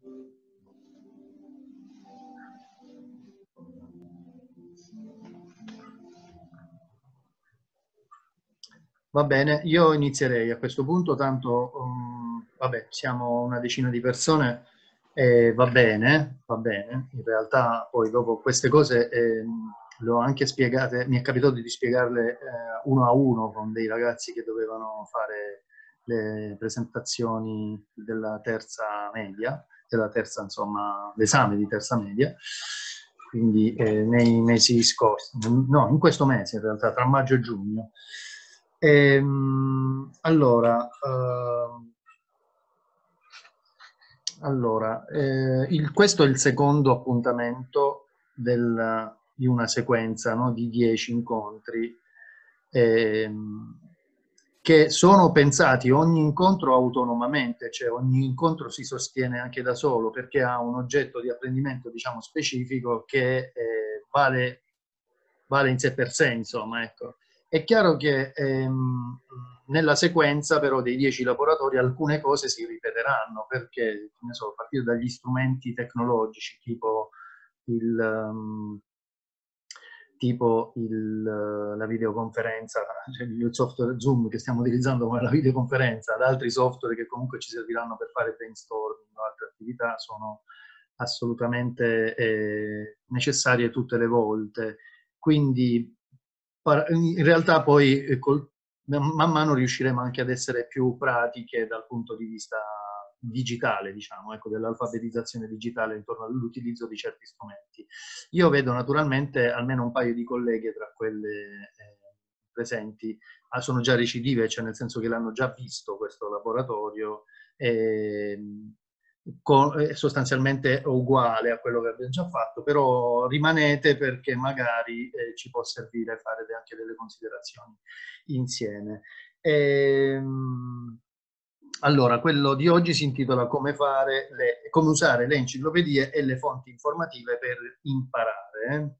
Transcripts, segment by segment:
Va bene, io inizierei a questo punto, tanto vabbè, siamo una decina di persone e va bene. In realtà poi dopo queste cose le ho anche spiegate, mi è capitato di spiegarle uno a uno con dei ragazzi che dovevano fare le presentazioni della terza media, della terza, insomma, l'esame di terza media, quindi nei mesi scorsi, no, in questo mese in realtà, tra maggio e giugno. Allora, questo è il secondo appuntamento di una sequenza, no, di 10 incontri che sono pensati ogni incontro autonomamente, cioè ogni incontro si sostiene anche da solo perché ha un oggetto di apprendimento, diciamo, specifico che vale in sé per sé, insomma, ecco. È chiaro che nella sequenza però dei 10 laboratori alcune cose si ripeteranno perché, ne so, a partire dagli strumenti tecnologici la videoconferenza, cioè il software Zoom che stiamo utilizzando come la videoconferenza, ad altri software che comunque ci serviranno per fare brainstorming o altre attività sono assolutamente necessarie tutte le volte. Quindi in realtà poi man mano riusciremo anche ad essere più pratiche dal punto di vista digitale, diciamo, ecco, dell'alfabetizzazione digitale intorno all'utilizzo di certi strumenti. Io vedo naturalmente almeno un paio di colleghe tra quelle presenti sono già recidive, cioè nel senso che l'hanno già visto questo laboratorio, sostanzialmente uguale a quello che abbiamo già fatto, però rimanete perché magari ci può servire fare anche delle considerazioni insieme. Allora, quello di oggi si intitola come usare le enciclopedie e le fonti informative per imparare.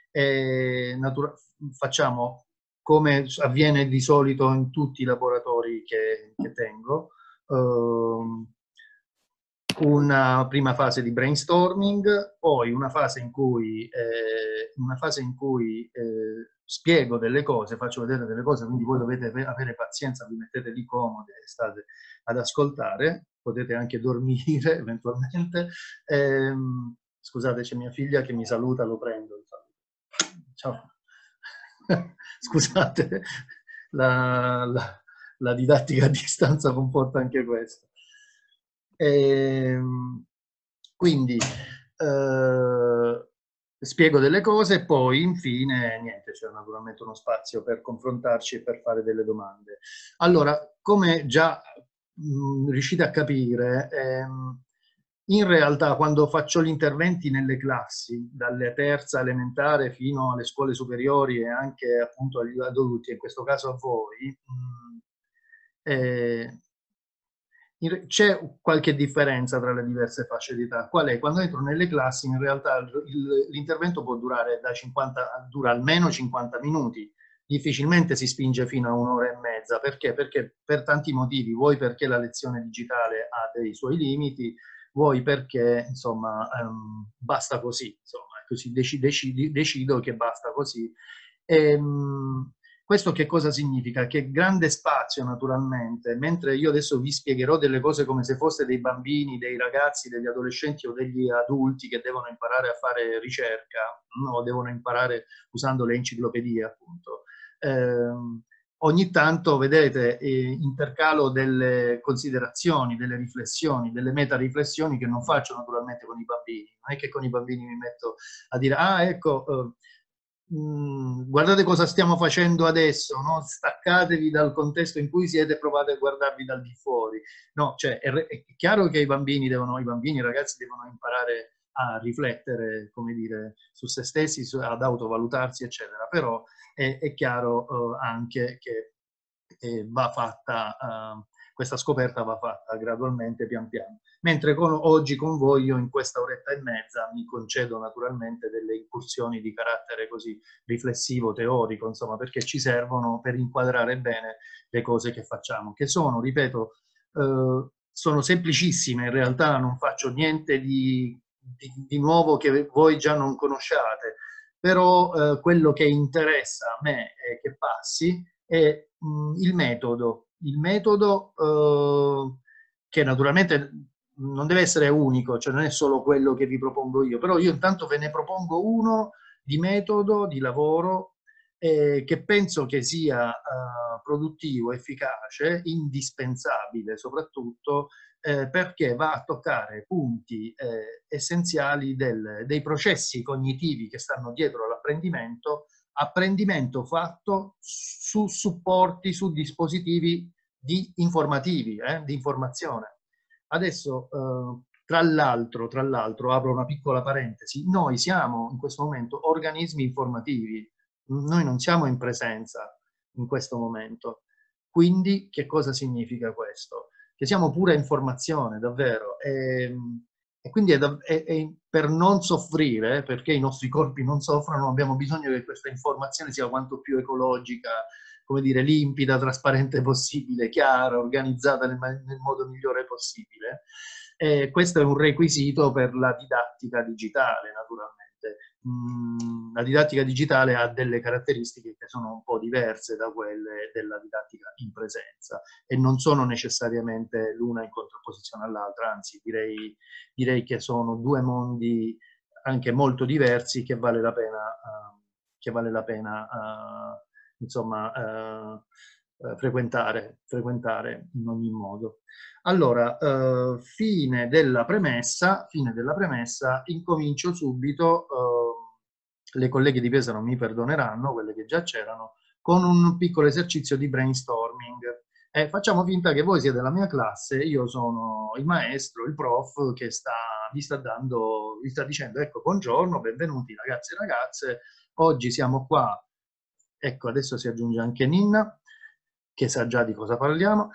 Facciamo come avviene di solito in tutti i laboratori che tengo, una prima fase di brainstorming, poi una fase in cui spiego delle cose, faccio vedere delle cose, quindi voi dovete avere pazienza, vi mettete lì comodi e state ad ascoltare, potete anche dormire eventualmente. Scusate, c'è mia figlia che mi saluta, lo prendo. Ciao. Scusate, la didattica a distanza comporta anche questo. Quindi spiego delle cose e poi infine niente, c'è naturalmente uno spazio per confrontarci e per fare delle domande. Allora, come già riuscite a capire, in realtà quando faccio gli interventi nelle classi, dalle terza elementare fino alle scuole superiori e anche appunto agli adulti, in questo caso a voi, c'è qualche differenza tra le diverse fasce di età. Qual è? Quando entro nelle classi in realtà l'intervento può durare dura almeno 50 minuti, difficilmente si spinge fino a un'ora e mezza. Perché? Perché per tanti motivi, vuoi perché la lezione digitale ha dei suoi limiti, vuoi perché insomma basta così, insomma, così decido che basta così. Questo che cosa significa? Che grande spazio naturalmente, mentre io adesso vi spiegherò delle cose come se foste dei bambini, dei ragazzi, degli adolescenti o degli adulti che devono imparare a fare ricerca, o devono imparare usando le enciclopedie appunto. Ogni tanto, vedete, intercalo delle considerazioni, delle riflessioni, delle meta-riflessioni che non faccio naturalmente con i bambini. Non è che con i bambini mi metto a dire, ah, ecco, guardate cosa stiamo facendo adesso, no? Staccatevi dal contesto in cui siete e provate a guardarvi dal di fuori. No, cioè, è chiaro che i bambini, i ragazzi devono imparare a riflettere, come dire, su se stessi, ad autovalutarsi, eccetera, però è chiaro anche che va fatta, questa scoperta va fatta gradualmente, pian piano. Mentre oggi con voi io in questa oretta e mezza mi concedo naturalmente delle incursioni di carattere così riflessivo, teorico, insomma, perché ci servono per inquadrare bene le cose che facciamo, che sono, ripeto, sono semplicissime, in realtà non faccio niente di nuovo che voi già non conosciate, però quello che interessa a me è che passi è il metodo che naturalmente non deve essere unico, cioè non è solo quello che vi propongo io, però io intanto ve ne propongo uno di metodo, di lavoro, che penso che sia produttivo, efficace, indispensabile soprattutto perché va a toccare punti essenziali dei processi cognitivi che stanno dietro all'apprendimento, apprendimento fatto su supporti, su dispositivi informativi, di informazione. Adesso, tra l'altro, apro una piccola parentesi, noi siamo in questo momento organismi informativi, noi non siamo in presenza in questo momento. Quindi che cosa significa questo? Che siamo pura informazione, davvero. E quindi è per non soffrire, perché i nostri corpi non soffrono, abbiamo bisogno che questa informazione sia quanto più ecologica, come dire, limpida, trasparente possibile, chiara, organizzata nel modo migliore possibile. Questo è un requisito per la didattica digitale, naturalmente. La didattica digitale ha delle caratteristiche che sono un po' diverse da quelle della didattica in presenza e non sono necessariamente l'una in contrapposizione all'altra, anzi direi che sono due mondi anche molto diversi che vale la pena insomma, frequentare in ogni modo. Allora, fine della premessa, incomincio subito, le colleghe di Pesaro mi perdoneranno, quelle che già c'erano, con un piccolo esercizio di brainstorming. Facciamo finta che voi siete la mia classe, io sono il maestro, il prof che vi sta dicendo, ecco, buongiorno, benvenuti ragazzi e ragazze, oggi siamo qua, ecco, adesso si aggiunge anche Ninna, che sa già di cosa parliamo.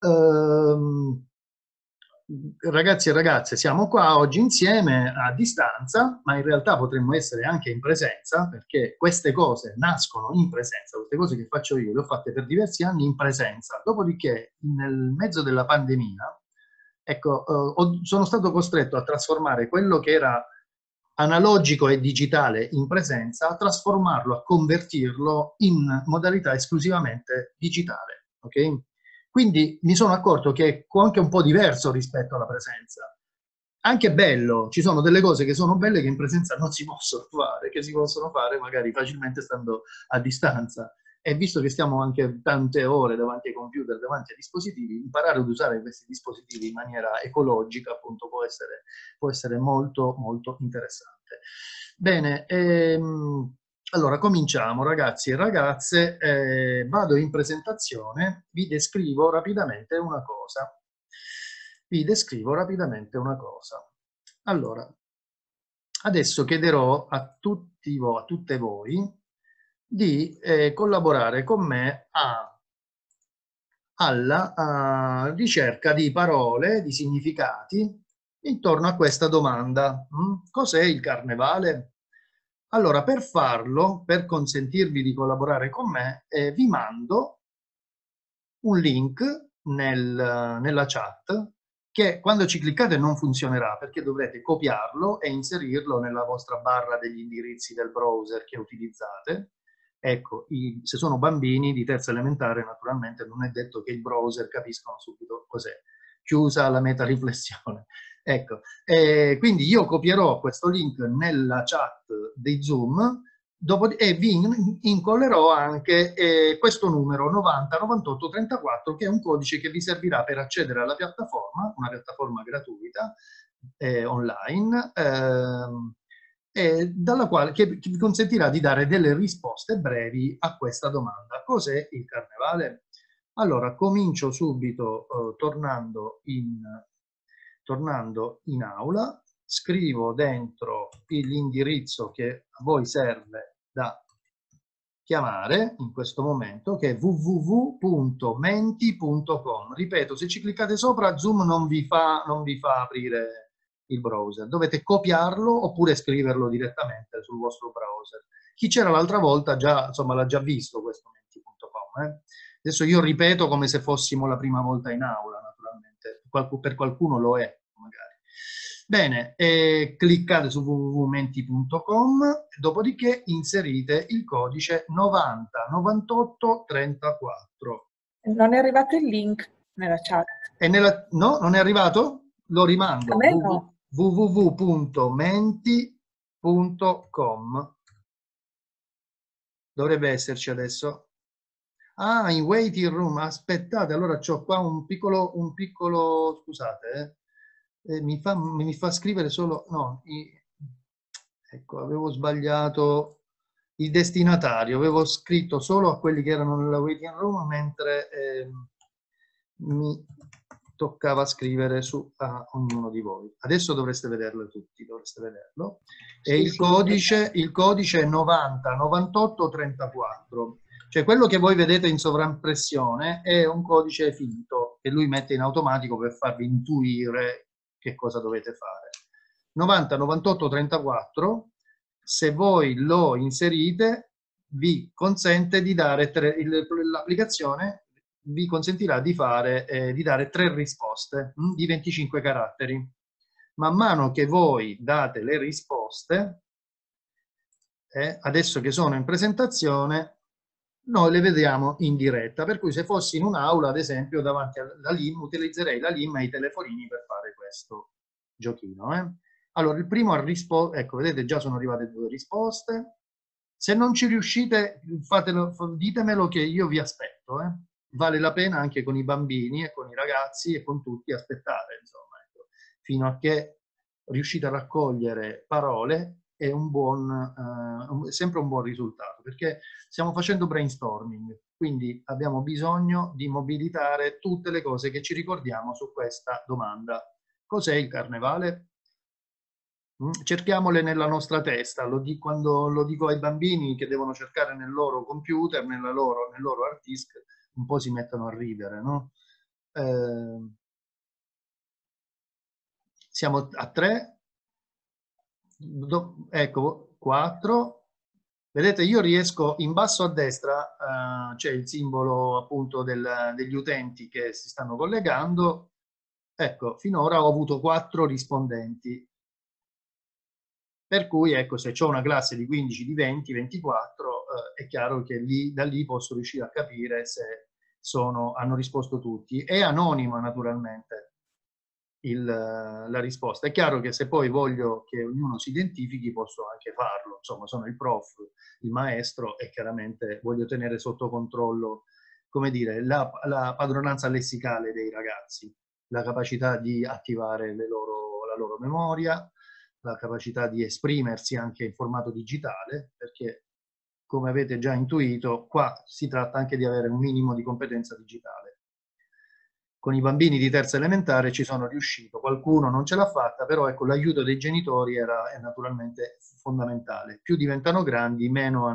Ragazzi e ragazze, siamo qua oggi insieme a distanza, ma in realtà potremmo essere anche in presenza, perché queste cose nascono in presenza, queste cose che faccio io le ho fatte per diversi anni in presenza. Dopodiché, nel mezzo della pandemia, ecco, sono stato costretto a trasformare quello che era analogico e digitale in presenza, a trasformarlo, a convertirlo in modalità esclusivamente digitale, ok? Quindi mi sono accorto che è anche un po' diverso rispetto alla presenza. Anche bello, ci sono delle cose che sono belle che in presenza non si possono fare, che si possono fare magari facilmente stando a distanza. E visto che stiamo anche tante ore davanti ai computer, davanti ai dispositivi, imparare ad usare questi dispositivi in maniera ecologica, appunto, può essere molto, molto interessante. Bene, allora cominciamo ragazzi e ragazze, vado in presentazione, vi descrivo rapidamente una cosa. Allora, adesso chiederò a tutte voi di collaborare con me alla ricerca di parole, di significati intorno a questa domanda. Cos'è il carnevale? Allora, per farlo, per consentirvi di collaborare con me, vi mando un link nella chat che quando ci cliccate non funzionerà perché dovrete copiarlo e inserirlo nella vostra barra degli indirizzi del browser che utilizzate. Ecco, se sono bambini di terza elementare, naturalmente non è detto che il browser capiscano subito cos'è. Chiusa la meta riflessione. Ecco, quindi io copierò questo link nella chat di Zoom e vi incollerò anche questo numero 90 98 34 che è un codice che vi servirà per accedere alla piattaforma, una piattaforma gratuita online, dalla quale che vi consentirà di dare delle risposte brevi a questa domanda. Cos'è il carnevale? Allora, comincio subito tornando in aula, scrivo dentro l'indirizzo che a voi serve da chiamare in questo momento, che è www.menti.com. Ripeto, se ci cliccate sopra, Zoom non vi fa aprire il browser. Dovete copiarlo oppure scriverlo direttamente sul vostro browser. Chi c'era l'altra volta l'ha già visto questo menti.com. Adesso io ripeto come se fossimo la prima volta in aula, naturalmente. per qualcuno lo è, magari. Bene, cliccate su www.menti.com, dopodiché inserite il codice 90 98 34. Non è arrivato il link nella chat. No, non è arrivato? Lo rimando. A me no. www.menti.com. Dovrebbe esserci adesso. Ah, in waiting room, aspettate, allora c'ho qua un piccolo, scusate, mi fa scrivere solo, no, ecco, avevo sbagliato il destinatario, avevo scritto solo a quelli che erano nella waiting room, mentre mi toccava scrivere a ognuno di voi. Adesso dovreste vederlo tutti, dovreste vederlo. E il codice è 90 98 34. Cioè quello che voi vedete in sovraimpressione è un codice finto che lui mette in automatico per farvi intuire che cosa dovete fare. 90 98 34, se voi lo inserite, vi consente di dare l'applicazione vi consentirà di dare 3 risposte di 25 caratteri. Man mano che voi date le risposte, adesso che sono in presentazione, noi le vediamo in diretta, per cui se fossi in un'aula, ad esempio, davanti alla LIM, utilizzerei la LIM e i telefonini per fare questo giochino. Allora, il primo ha risposto, ecco, vedete, già sono arrivate 2 risposte. Se non ci riuscite, ditemelo che io vi aspetto. Vale la pena anche con i bambini e con i ragazzi e con tutti aspettare, insomma, ecco, fino a che riuscite a raccogliere parole è sempre un buon risultato, perché stiamo facendo brainstorming, quindi abbiamo bisogno di mobilitare tutte le cose che ci ricordiamo su questa domanda. Cos'è il carnevale? Cerchiamole nella nostra testa, quando lo dico ai bambini che devono cercare nel loro computer, nel loro hard disk, un po' si mettono a ridere, no? Siamo a 3, ecco, 4. Vedete, io riesco, in basso a destra c'è il simbolo appunto degli utenti che si stanno collegando. Ecco, finora ho avuto 4 rispondenti. Per cui, ecco, se ho una classe di 15, di 20, 24, è chiaro che da lì posso riuscire a capire se hanno risposto tutti. È anonima, naturalmente, la risposta. È chiaro che se poi voglio che ognuno si identifichi, posso anche farlo. Insomma, sono il prof, il maestro, e chiaramente voglio tenere sotto controllo, come dire, la padronanza lessicale dei ragazzi, la capacità di attivare la loro memoria, la capacità di esprimersi anche in formato digitale, perché, come avete già intuito, qua si tratta anche di avere un minimo di competenza digitale. Con i bambini di terza elementare ci sono riuscito, qualcuno non ce l'ha fatta, però ecco, l'aiuto dei genitori è naturalmente fondamentale. Più diventano grandi, meno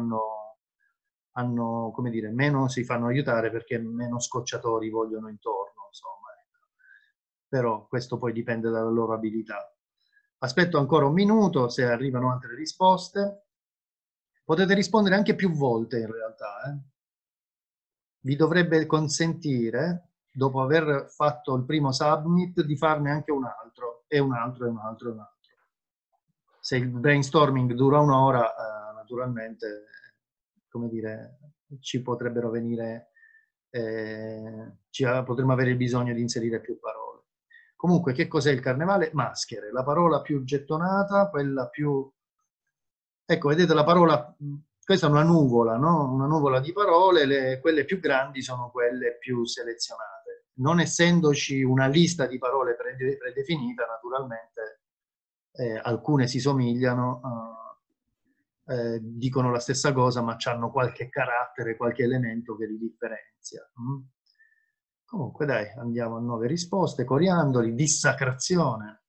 come dire, meno si fanno aiutare, perché meno scocciatori vogliono intorno, insomma. Però questo poi dipende dalla loro abilità. Aspetto ancora un minuto, se arrivano altre risposte. Potete rispondere anche più volte, in realtà. Vi dovrebbe consentire, dopo aver fatto il primo submit, di farne anche un altro, e un altro, e un altro, e un altro. Se il brainstorming dura un'ora, naturalmente, come dire, ci potrebbero venire, potremmo avere bisogno di inserire più parole. Comunque, che cos'è il carnevale? Maschere, la parola più gettonata, quella più... Ecco, vedete la parola, questa è una nuvola, no? Una nuvola di parole, quelle più grandi sono quelle più selezionate. Non essendoci una lista di parole predefinita, naturalmente, alcune si somigliano, dicono la stessa cosa, ma hanno qualche carattere, qualche elemento che li differenzia. Comunque dai, andiamo a 9 risposte. Coriandoli, dissacrazione,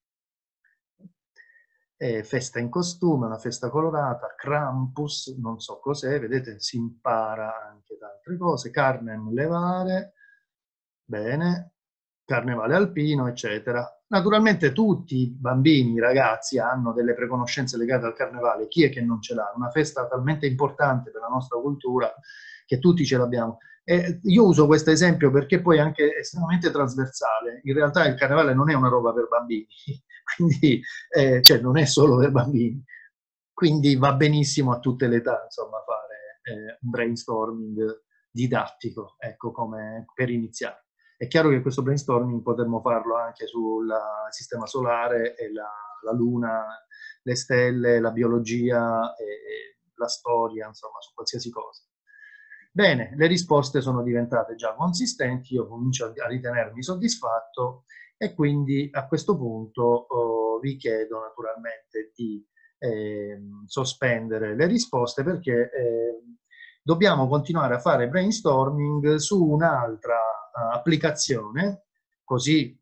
festa in costume, una festa colorata, Krampus, non so cos'è, vedete, si impara anche da altre cose, Carnem levare, bene, carnevale alpino, eccetera. Naturalmente tutti i bambini, i ragazzi hanno delle preconoscenze legate al carnevale, chi è che non ce l'ha? Una festa talmente importante per la nostra cultura che tutti ce l'abbiamo. Io uso questo esempio perché poi è anche estremamente trasversale. In realtà il carnevale non è una roba per bambini, quindi cioè non è solo per bambini, quindi va benissimo a tutte le età, insomma, fare un brainstorming didattico, ecco, come per iniziare. È chiaro che questo brainstorming potremmo farlo anche sul sistema solare e la luna, le stelle, la biologia e la storia, insomma, su qualsiasi cosa. Bene, le risposte sono diventate già consistenti, io comincio a ritenermi soddisfatto e quindi a questo punto vi chiedo naturalmente di sospendere le risposte perché dobbiamo continuare a fare brainstorming su un'altra applicazione, così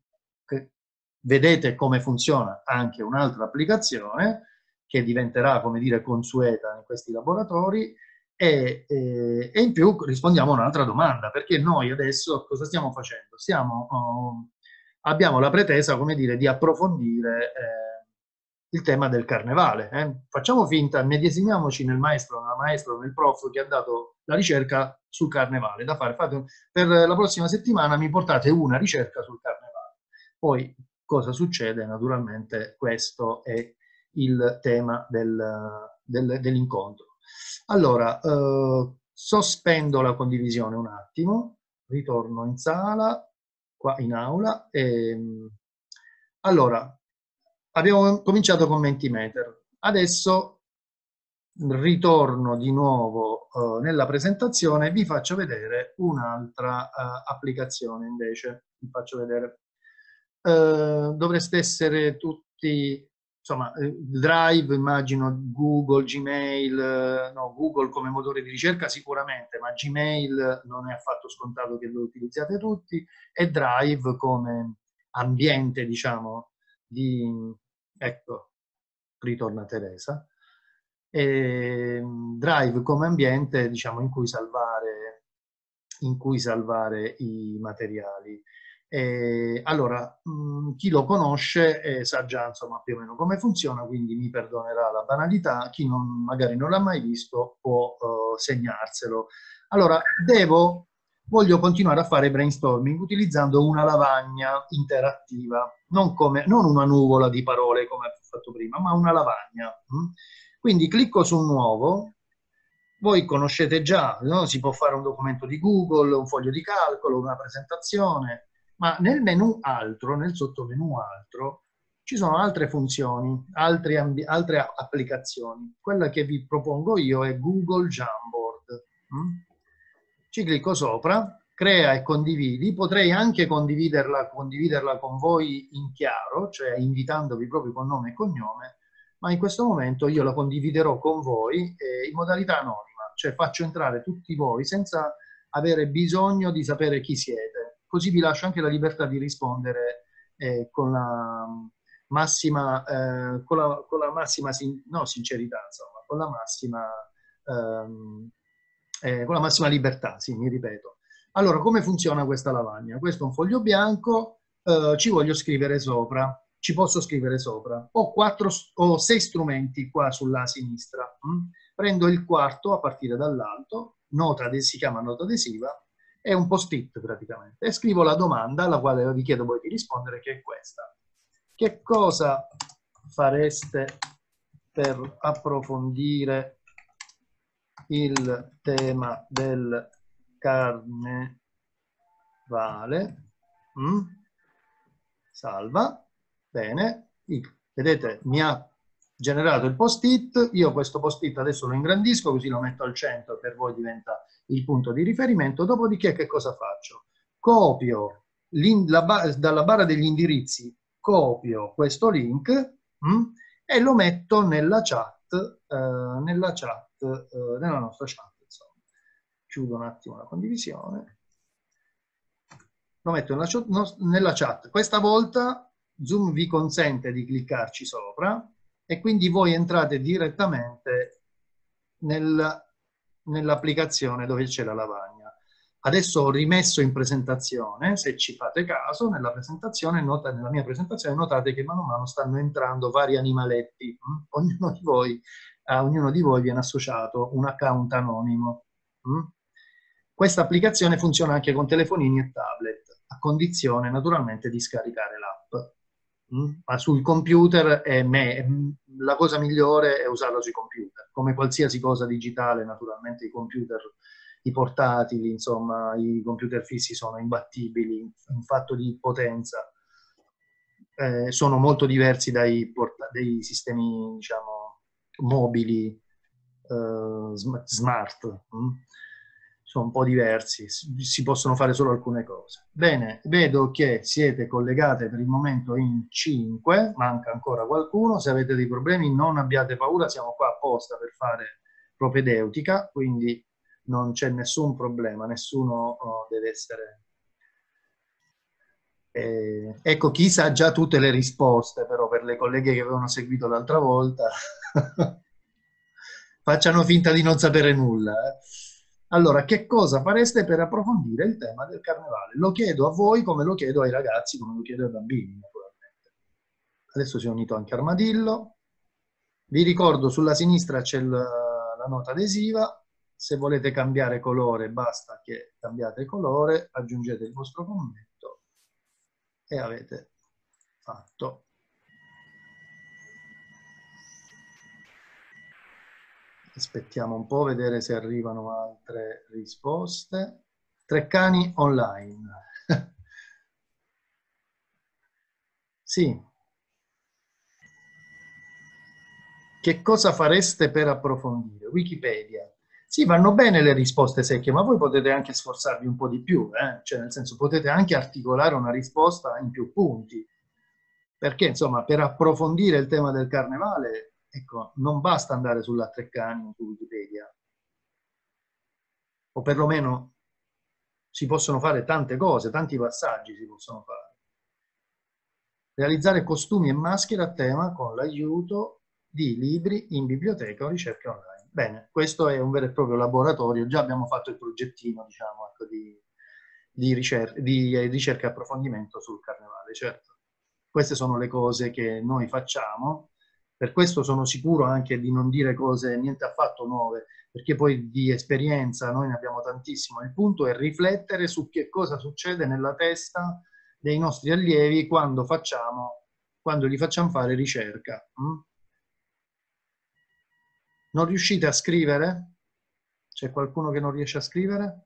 vedete come funziona anche un'altra applicazione che diventerà, come dire, consueta in questi laboratori e in più rispondiamo a un'altra domanda, perché noi adesso cosa stiamo facendo? Abbiamo la pretesa, come dire, di approfondire il tema del carnevale. Facciamo finta, medesimiamoci nel maestro, nella maestra, nel prof che ha dato la ricerca sul carnevale da fare. Per la prossima settimana mi portate una ricerca sul carnevale. Poi cosa succede? Naturalmente questo è il tema dell'incontro. Allora, sospendo la condivisione un attimo, ritorno in sala, qua in aula. Allora, abbiamo cominciato con Mentimeter. Adesso ritorno di nuovo nella presentazione e vi faccio vedere un'altra applicazione invece. Vi faccio vedere. Dovreste essere tutti, insomma, Drive, immagino, Google, Gmail, no, Google come motore di ricerca sicuramente, ma Gmail non è affatto scontato che lo utilizziate tutti, e Drive come ambiente, diciamo, ecco, ritorna Teresa, Drive come ambiente, diciamo, in cui salvare i materiali. Allora, chi lo conosce sa già, insomma, più o meno come funziona, quindi mi perdonerà la banalità. Chi magari non l'ha mai visto può segnarselo. Allora, voglio continuare a fare brainstorming utilizzando una lavagna interattiva, non una nuvola di parole come ho fatto prima, ma una lavagna. Quindi clicco su nuovo. Voi conoscete già, no? Si può fare un documento di Google, un foglio di calcolo, una presentazione, ma nel menu altro, nel sottomenu altro, ci sono altre funzioni, altre applicazioni. Quella che vi propongo io è Google Jamboard. Ci clicco sopra, crea e condividi. Potrei anche condividerla con voi in chiaro, cioè invitandovi proprio con nome e cognome, ma in questo momento io la condividerò con voi in modalità anonima, cioè faccio entrare tutti voi senza avere bisogno di sapere chi siete. Così vi lascio anche la libertà di rispondere con la massima, sincerità, insomma, con la massima libertà, sì, mi ripeto. Allora, come funziona questa lavagna? Questo è un foglio bianco, ci voglio scrivere sopra. Ci posso scrivere sopra. Ho 6 strumenti qua sulla sinistra. Prendo il quarto a partire dall'alto, si chiama nota adesiva, è un post-it praticamente, e scrivo la domanda alla quale vi chiedo voi di rispondere, che è questa. Che cosa fareste per approfondire il tema del carnevale? Salva. Bene, vedete, mi ha generato il post-it. Io questo post-it adesso lo ingrandisco, così lo metto al centro, per voi diventa il punto di riferimento. Dopodiché che cosa faccio? Copio dalla barra degli indirizzi, copio questo link e lo metto nella nostra chat. Insomma. Chiudo un attimo la condivisione. Lo metto nella chat. Questa volta Zoom vi consente di cliccarci sopra e quindi voi entrate direttamente nell'applicazione dove c'è la lavagna. Adesso ho rimesso in presentazione, se ci fate caso, nella mia presentazione notate che mano a mano stanno entrando vari animaletti. A ognuno di voi viene associato un account anonimo. Questa applicazione funziona anche con telefonini e tablet, a condizione naturalmente di scaricare l'app. Ma sul computer la cosa migliore è usarla sui computer, come qualsiasi cosa digitale, naturalmente i computer, i portatili, insomma, i computer fissi sono imbattibili in fatto di potenza, sono molto diversi dai sistemi, diciamo, mobili, smart. Sono un po' diversi, si possono fare solo alcune cose. Bene, vedo che siete collegate per il momento in 5, manca ancora qualcuno. Se avete dei problemi non abbiate paura, siamo qua apposta per fare propedeutica, quindi non c'è nessun problema, nessuno deve essere... ecco, chi sa già tutte le risposte, però per le colleghe che avevano seguito l'altra volta, facciano finta di non sapere nulla. Allora, che cosa fareste per approfondire il tema del carnevale? Lo chiedo a voi come lo chiedo ai ragazzi, come lo chiedo ai bambini, naturalmente. Adesso si è unito anche Armadillo. Vi ricordo, sulla sinistra c'è la nota adesiva. Se volete cambiare colore, basta che cambiate colore, aggiungete il vostro commento e avete fatto. Aspettiamo un po', vedere se arrivano altre risposte. Treccani online. Sì. Che cosa fareste per approfondire? Wikipedia. Sì, vanno bene le risposte secche, ma voi potete anche sforzarvi un po' di più, cioè nel senso potete anche articolare una risposta in più punti, perché insomma per approfondire il tema del carnevale, ecco, non basta andare sulla Treccani o su Wikipedia, o perlomeno si possono fare tante cose, tanti passaggi si possono fare. Realizzare costumi e maschere a tema con l'aiuto di libri in biblioteca o ricerca online. Bene, questo è un vero e proprio laboratorio, già abbiamo fatto il progettino, diciamo, ecco, di ricerca e approfondimento sul carnevale, certo. Queste sono le cose che noi facciamo, per questo sono sicuro anche di non dire cose niente affatto nuove, perché poi di esperienza noi ne abbiamo tantissimo. Il punto è riflettere su che cosa succede nella testa dei nostri allievi quando gli facciamo fare ricerca. Non riuscite a scrivere? C'è qualcuno che non riesce a scrivere?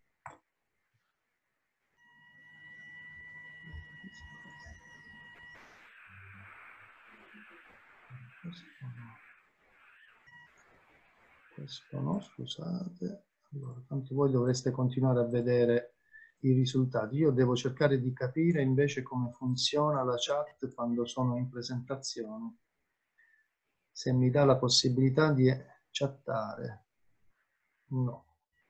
Questo no, scusate. Allora, tanto voi dovreste continuare a vedere i risultati. Io devo cercare di capire invece come funziona la chat quando sono in presentazione. Se mi dà la possibilità di chattare. No.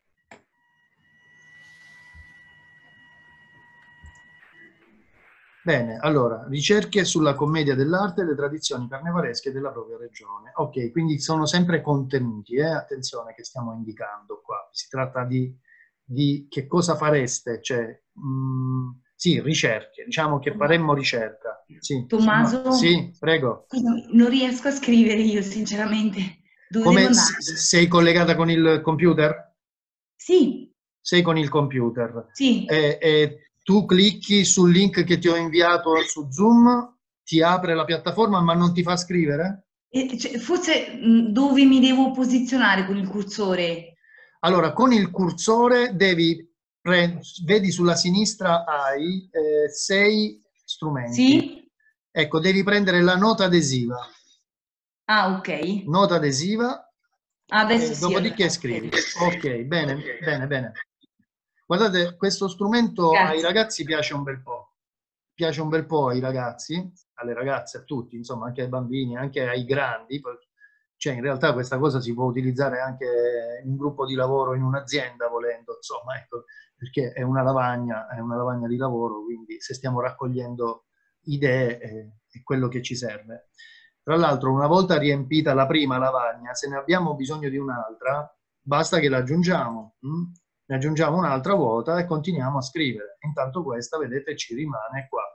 Bene, allora, ricerche sulla commedia dell'arte e le tradizioni carnevalesche della propria regione. Ok, quindi sono sempre contenuti, attenzione che stiamo indicando qua. Si tratta di che cosa fareste, cioè, sì, ricerche, diciamo che faremmo ricerca. Sì, Tommaso? sì, prego. Non riesco a scrivere io, sinceramente. Dove devo Come andare? sei collegata con il computer? Sì. Sei con il computer. Sì. Tu clicchi sul link che ti ho inviato su Zoom, ti apre la piattaforma ma non ti fa scrivere? Cioè, forse dove mi devo posizionare con il cursore? Allora, con il cursore vedi sulla sinistra hai 6 strumenti. Sì? Ecco, devi prendere la nota adesiva. Ah, ok. Nota adesiva. Adesso sì. Dopodiché scrivi. Ok, bene, bene, bene. Guardate, questo strumento ai ragazzi piace un bel po'. Piace un bel po' ai ragazzi, alle ragazze, a tutti, insomma, anche ai bambini, anche ai grandi. Cioè, in realtà questa cosa si può utilizzare anche in un gruppo di lavoro, in un'azienda, volendo, insomma, ecco, perché è una lavagna di lavoro, quindi se stiamo raccogliendo idee è quello che ci serve. Tra l'altro, una volta riempita la prima lavagna, se ne abbiamo bisogno di un'altra, basta che la aggiungiamo. Ne aggiungiamo un'altra vuota e continuiamo a scrivere. Intanto questa, vedete, ci rimane qua.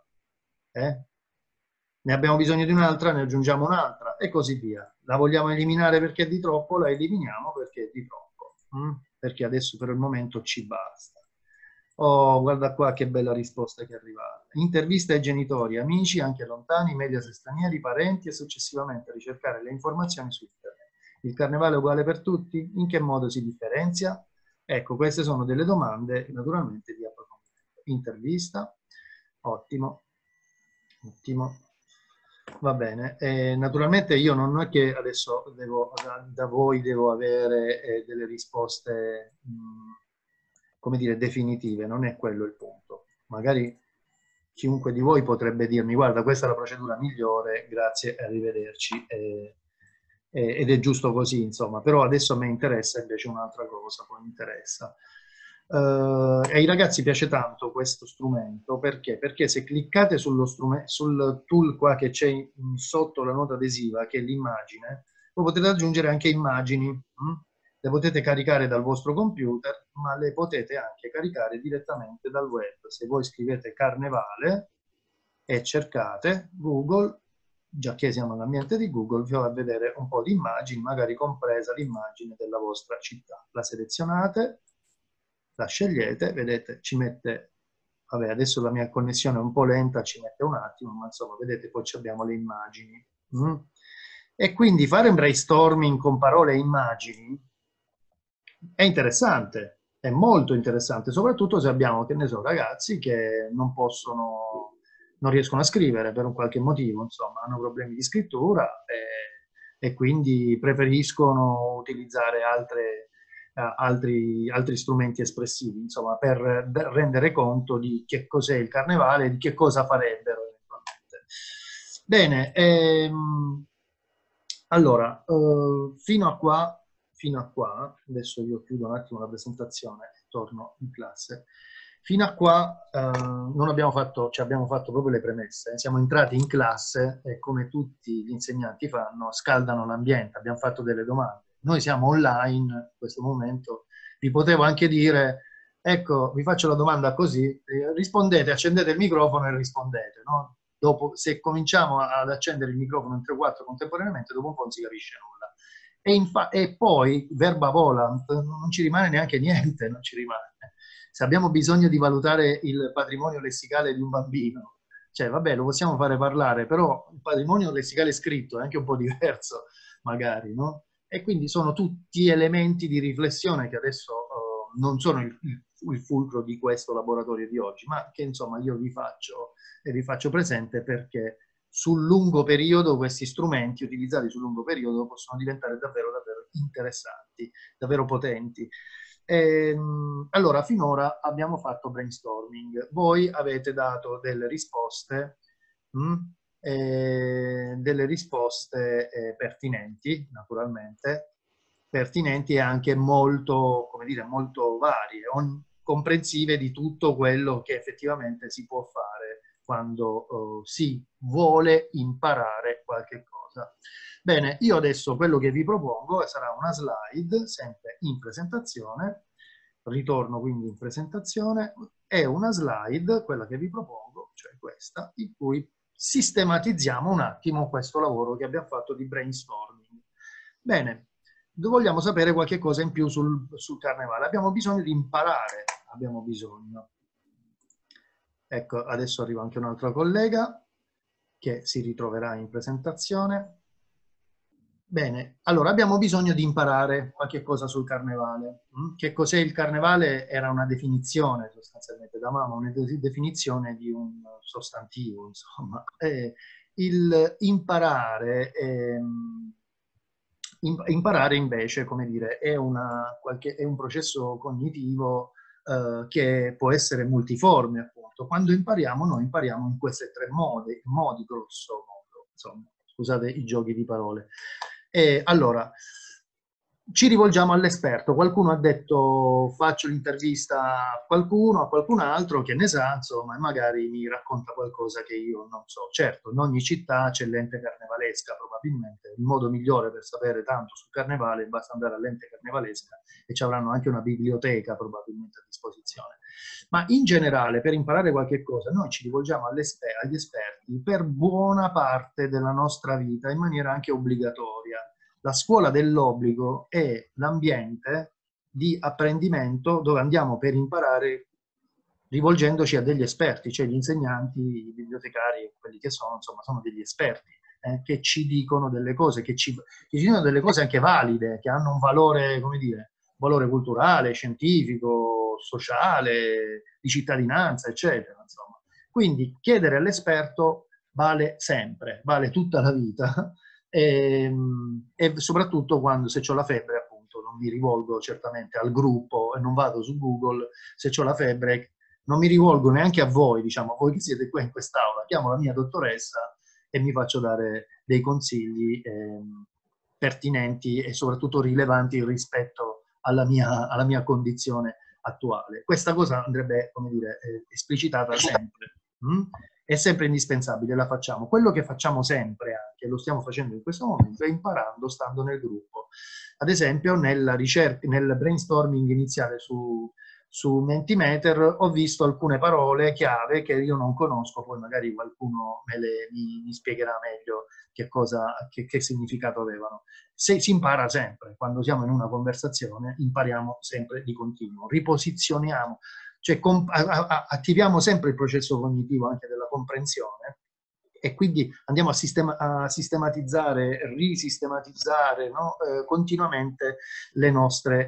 Ne abbiamo bisogno di un'altra, ne aggiungiamo un'altra e così via. La vogliamo eliminare perché è di troppo, la eliminiamo perché è di troppo. perché adesso per il momento ci basta. Oh, guarda qua che bella risposta che è arrivata. Intervista ai genitori, amici, anche lontani, media se stranieri, parenti e successivamente ricercare le informazioni su internet. Il carnevale è uguale per tutti? In che modo si differenzia? Ecco, queste sono delle domande naturalmente di approfondimento. Intervista, ottimo, ottimo. Va bene, naturalmente io non è che adesso da voi devo avere delle risposte, come dire, definitive, non è quello il punto. Magari chiunque di voi potrebbe dirmi, guarda, questa è la procedura migliore, grazie, arrivederci, ed è giusto così, insomma, però adesso a me interessa invece un'altra cosa, poi mi interessa. E ai ragazzi piace tanto questo strumento, perché? Perché se cliccate sul tool qua che c'è sotto la nota adesiva, che è l'immagine, voi potete aggiungere anche immagini, le potete caricare dal vostro computer, ma le potete anche caricare direttamente dal web. Se voi scrivete Carnevale e cercate Google, già che siamo nell'ambiente di Google, vi va a vedere un po' di immagini, magari compresa l'immagine della vostra città. La selezionate, la scegliete, vedete, ci mette, vabbè, adesso la mia connessione è un po' lenta, ci mette un attimo, ma insomma, vedete, poi abbiamo le immagini. E quindi fare un brainstorming con parole e immagini è interessante, è molto interessante, soprattutto se abbiamo, che ne so, ragazzi che non riescono a scrivere per un qualche motivo, insomma, hanno problemi di scrittura e quindi preferiscono utilizzare altri strumenti espressivi, insomma, per rendere conto di che cos'è il carnevale e di che cosa farebbero eventualmente. Bene, allora, fino a qua, adesso io chiudo un attimo la presentazione e torno in classe. Fino a qua abbiamo fatto proprio le premesse. Siamo entrati in classe e come tutti gli insegnanti fanno, scaldano l'ambiente, abbiamo fatto delle domande. Noi siamo online in questo momento, vi potevo anche dire, ecco, vi faccio la domanda così, rispondete, accendete il microfono e rispondete, no? Dopo, se cominciamo ad accendere il microfono in 3 o 4 contemporaneamente, dopo un po' non si capisce nulla. E poi, verba volant, non ci rimane neanche niente, non ci rimane. Se abbiamo bisogno di valutare il patrimonio lessicale di un bambino, cioè vabbè, lo possiamo fare parlare, però il patrimonio lessicale scritto è anche un po' diverso, magari, no? E quindi sono tutti elementi di riflessione che adesso non sono il fulcro di questo laboratorio di oggi, ma che insomma io vi faccio presente perché sul lungo periodo questi strumenti utilizzati sul lungo periodo possono diventare davvero, davvero interessanti, davvero potenti. Allora, finora abbiamo fatto brainstorming. Voi avete dato delle risposte, pertinenti, naturalmente, pertinenti e anche molto, come dire, molto varie, comprensive di tutto quello che effettivamente si può fare quando si vuole imparare qualche cosa. Bene, io adesso quello che vi propongo sarà una slide, sempre in presentazione, ritorno quindi in presentazione, è una slide, quella che vi propongo, cioè questa, in cui sistematizziamo un attimo questo lavoro che abbiamo fatto di brainstorming. Bene, vogliamo sapere qualche cosa in più sul carnevale, abbiamo bisogno di imparare, abbiamo bisogno. Ecco, adesso arriva anche un'altra collega che si ritroverà in presentazione. Bene, allora abbiamo bisogno di imparare qualche cosa sul carnevale. Che cos'è il carnevale? Era una definizione, sostanzialmente, davamo una definizione di un sostantivo, insomma. Imparare invece, come dire, è un processo cognitivo che può essere multiforme, appunto. Quando impariamo, noi impariamo in questi 3 modi grosso modo, insomma, scusate i giochi di parole. Allora, ci rivolgiamo all'esperto. Qualcuno ha detto faccio l'intervista a qualcuno, a qualcun altro che ne sa, insomma, e magari mi racconta qualcosa che io non so. Certo, in ogni città c'è l'ente carnevalesca, probabilmente. Il modo migliore per sapere tanto sul carnevale basta andare all'ente carnevalesca e ci avranno anche una biblioteca probabilmente a disposizione. Ma in generale, per imparare qualche cosa, noi ci rivolgiamo agli esperti per buona parte della nostra vita, in maniera anche obbligatoria. La scuola dell'obbligo è l'ambiente di apprendimento dove andiamo per imparare rivolgendoci a degli esperti, cioè gli insegnanti, i bibliotecari, quelli che sono, insomma, sono degli esperti che ci dicono delle cose, che ci dicono delle cose anche valide, che hanno un valore, come dire, valore culturale, scientifico, sociale, di cittadinanza, eccetera. Insomma. Quindi chiedere all'esperto vale sempre, vale tutta la vita e soprattutto quando, se ho la febbre, appunto, non mi rivolgo certamente al gruppo e non vado su Google, se ho la febbre non mi rivolgo neanche a voi, diciamo, a voi che siete qui in quest'aula, chiamo la mia dottoressa e mi faccio dare dei consigli pertinenti e soprattutto rilevanti rispetto alla mia condizione attuale. Questa cosa andrebbe, come dire, esplicitata sempre. È sempre indispensabile, la facciamo. Quello che facciamo sempre, anche lo stiamo facendo in questo momento, è imparando stando nel gruppo. Ad esempio, nella ricerca, nel brainstorming iniziale su Mentimeter ho visto alcune parole chiave che io non conosco, poi magari qualcuno mi spiegherà meglio che significato avevano. Si impara sempre, quando siamo in una conversazione impariamo sempre di continuo, riposizioniamo, cioè attiviamo sempre il processo cognitivo anche della comprensione e quindi andiamo a sistematizzare, risistematizzare, no? Continuamente le nostre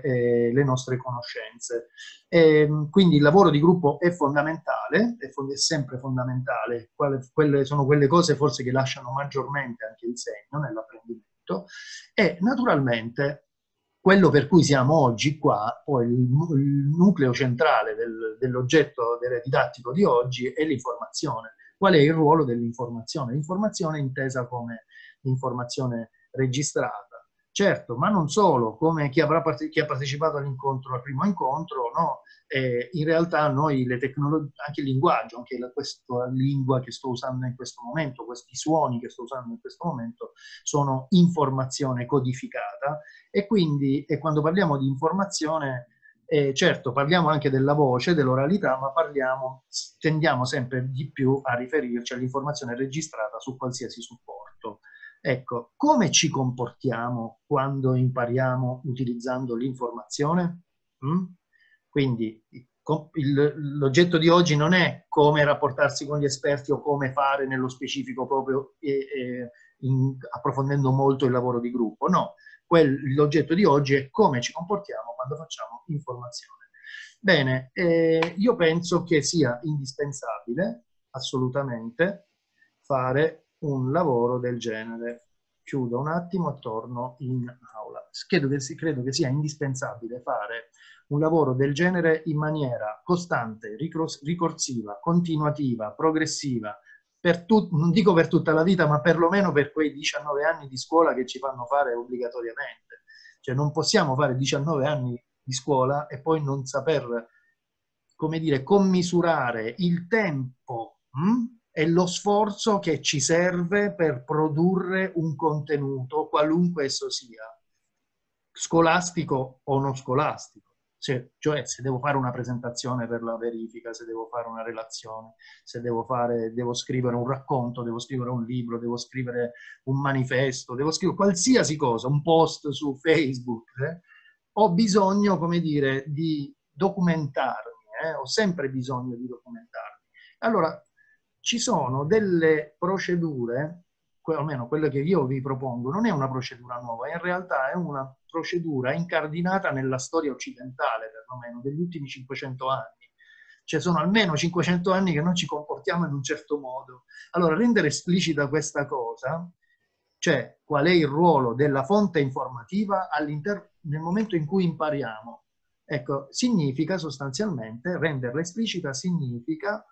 conoscenze. Quindi il lavoro di gruppo è fondamentale, è sempre fondamentale. Sono quelle cose forse che lasciano maggiormente anche il segno nell'apprendimento e naturalmente quello per cui siamo oggi qua, poi il nucleo centrale dell'oggetto didattico di oggi è l'informazione. Qual è il ruolo dell'informazione? L'informazione è intesa come l'informazione registrata. Certo, ma non solo, come chi ha partecipato all'incontro, al primo incontro, no? In realtà noi le tecnologie, anche il linguaggio, anche questa lingua che sto usando in questo momento, questi suoni che sto usando in questo momento, sono informazione codificata e quindi quando parliamo di informazione, certo, parliamo anche della voce, dell'oralità, ma tendiamo sempre di più a riferirci all'informazione registrata su qualsiasi supporto. Ecco, come ci comportiamo quando impariamo utilizzando l'informazione? Quindi l'oggetto di oggi non è come rapportarsi con gli esperti o come fare nello specifico proprio approfondendo molto il lavoro di gruppo, no. L'oggetto di oggi è come ci comportiamo quando facciamo informazione. Bene, io penso che sia indispensabile, assolutamente, fare un lavoro del genere. Chiudo un attimo e torno in aula. Credo che sia indispensabile fare un lavoro del genere in maniera costante, ricorsiva, continuativa, progressiva, non dico per tutta la vita, ma perlomeno per quei 19 anni di scuola che ci fanno fare obbligatoriamente. Cioè non possiamo fare 19 anni di scuola e poi non saper, come dire, commisurare il tempo e lo sforzo che ci serve per produrre un contenuto, qualunque esso sia, scolastico o non scolastico. Cioè se devo fare una presentazione per la verifica, se devo fare una relazione, se devo scrivere un racconto, devo scrivere un libro, devo scrivere un manifesto, devo scrivere qualsiasi cosa, un post su Facebook, ho bisogno, come dire, di documentarmi, ho sempre bisogno di documentarmi. Allora, ci sono delle procedure, almeno quelle che io vi propongo, non è una procedura nuova, in realtà è una procedura incardinata nella storia occidentale, perlomeno, degli ultimi 500 anni. Cioè sono almeno 500 anni che noi ci comportiamo in un certo modo. Allora, rendere esplicita questa cosa, cioè qual è il ruolo della fonte informativa nel momento in cui impariamo. Ecco, significa sostanzialmente, renderla esplicita significa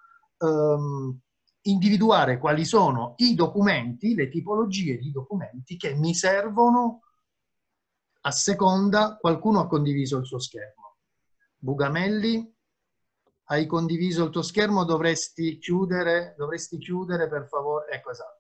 individuare quali sono i documenti, le tipologie di documenti che mi servono a seconda. Qualcuno ha condiviso il suo schermo. Bugamelli, hai condiviso il tuo schermo, dovresti chiudere per favore. Ecco, esatto.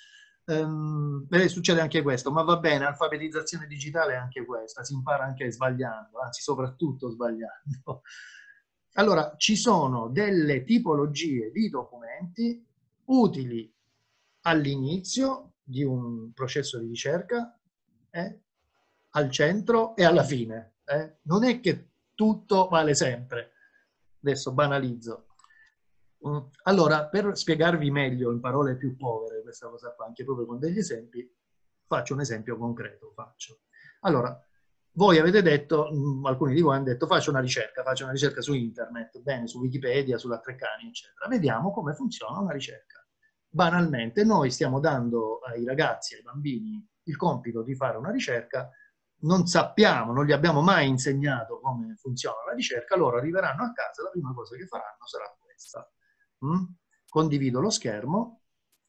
Succede anche questo, ma va bene, alfabetizzazione digitale è anche questa, si impara anche sbagliando, anzi soprattutto sbagliando. Allora, ci sono delle tipologie di documenti utili all'inizio di un processo di ricerca, al centro e alla fine. Non è che tutto vale sempre. Adesso banalizzo. Allora, per spiegarvi meglio in parole più povere questa cosa qua, anche proprio con degli esempi, faccio un esempio concreto. Allora, voi avete detto, alcuni di voi hanno detto, faccio una ricerca su internet, bene, su Wikipedia, sulla Treccani, eccetera. Vediamo come funziona una ricerca. Banalmente, noi stiamo dando ai ragazzi, ai bambini, il compito di fare una ricerca, non sappiamo, non gli abbiamo mai insegnato come funziona la ricerca, loro arriveranno a casa e la prima cosa che faranno sarà questa. Condivido lo schermo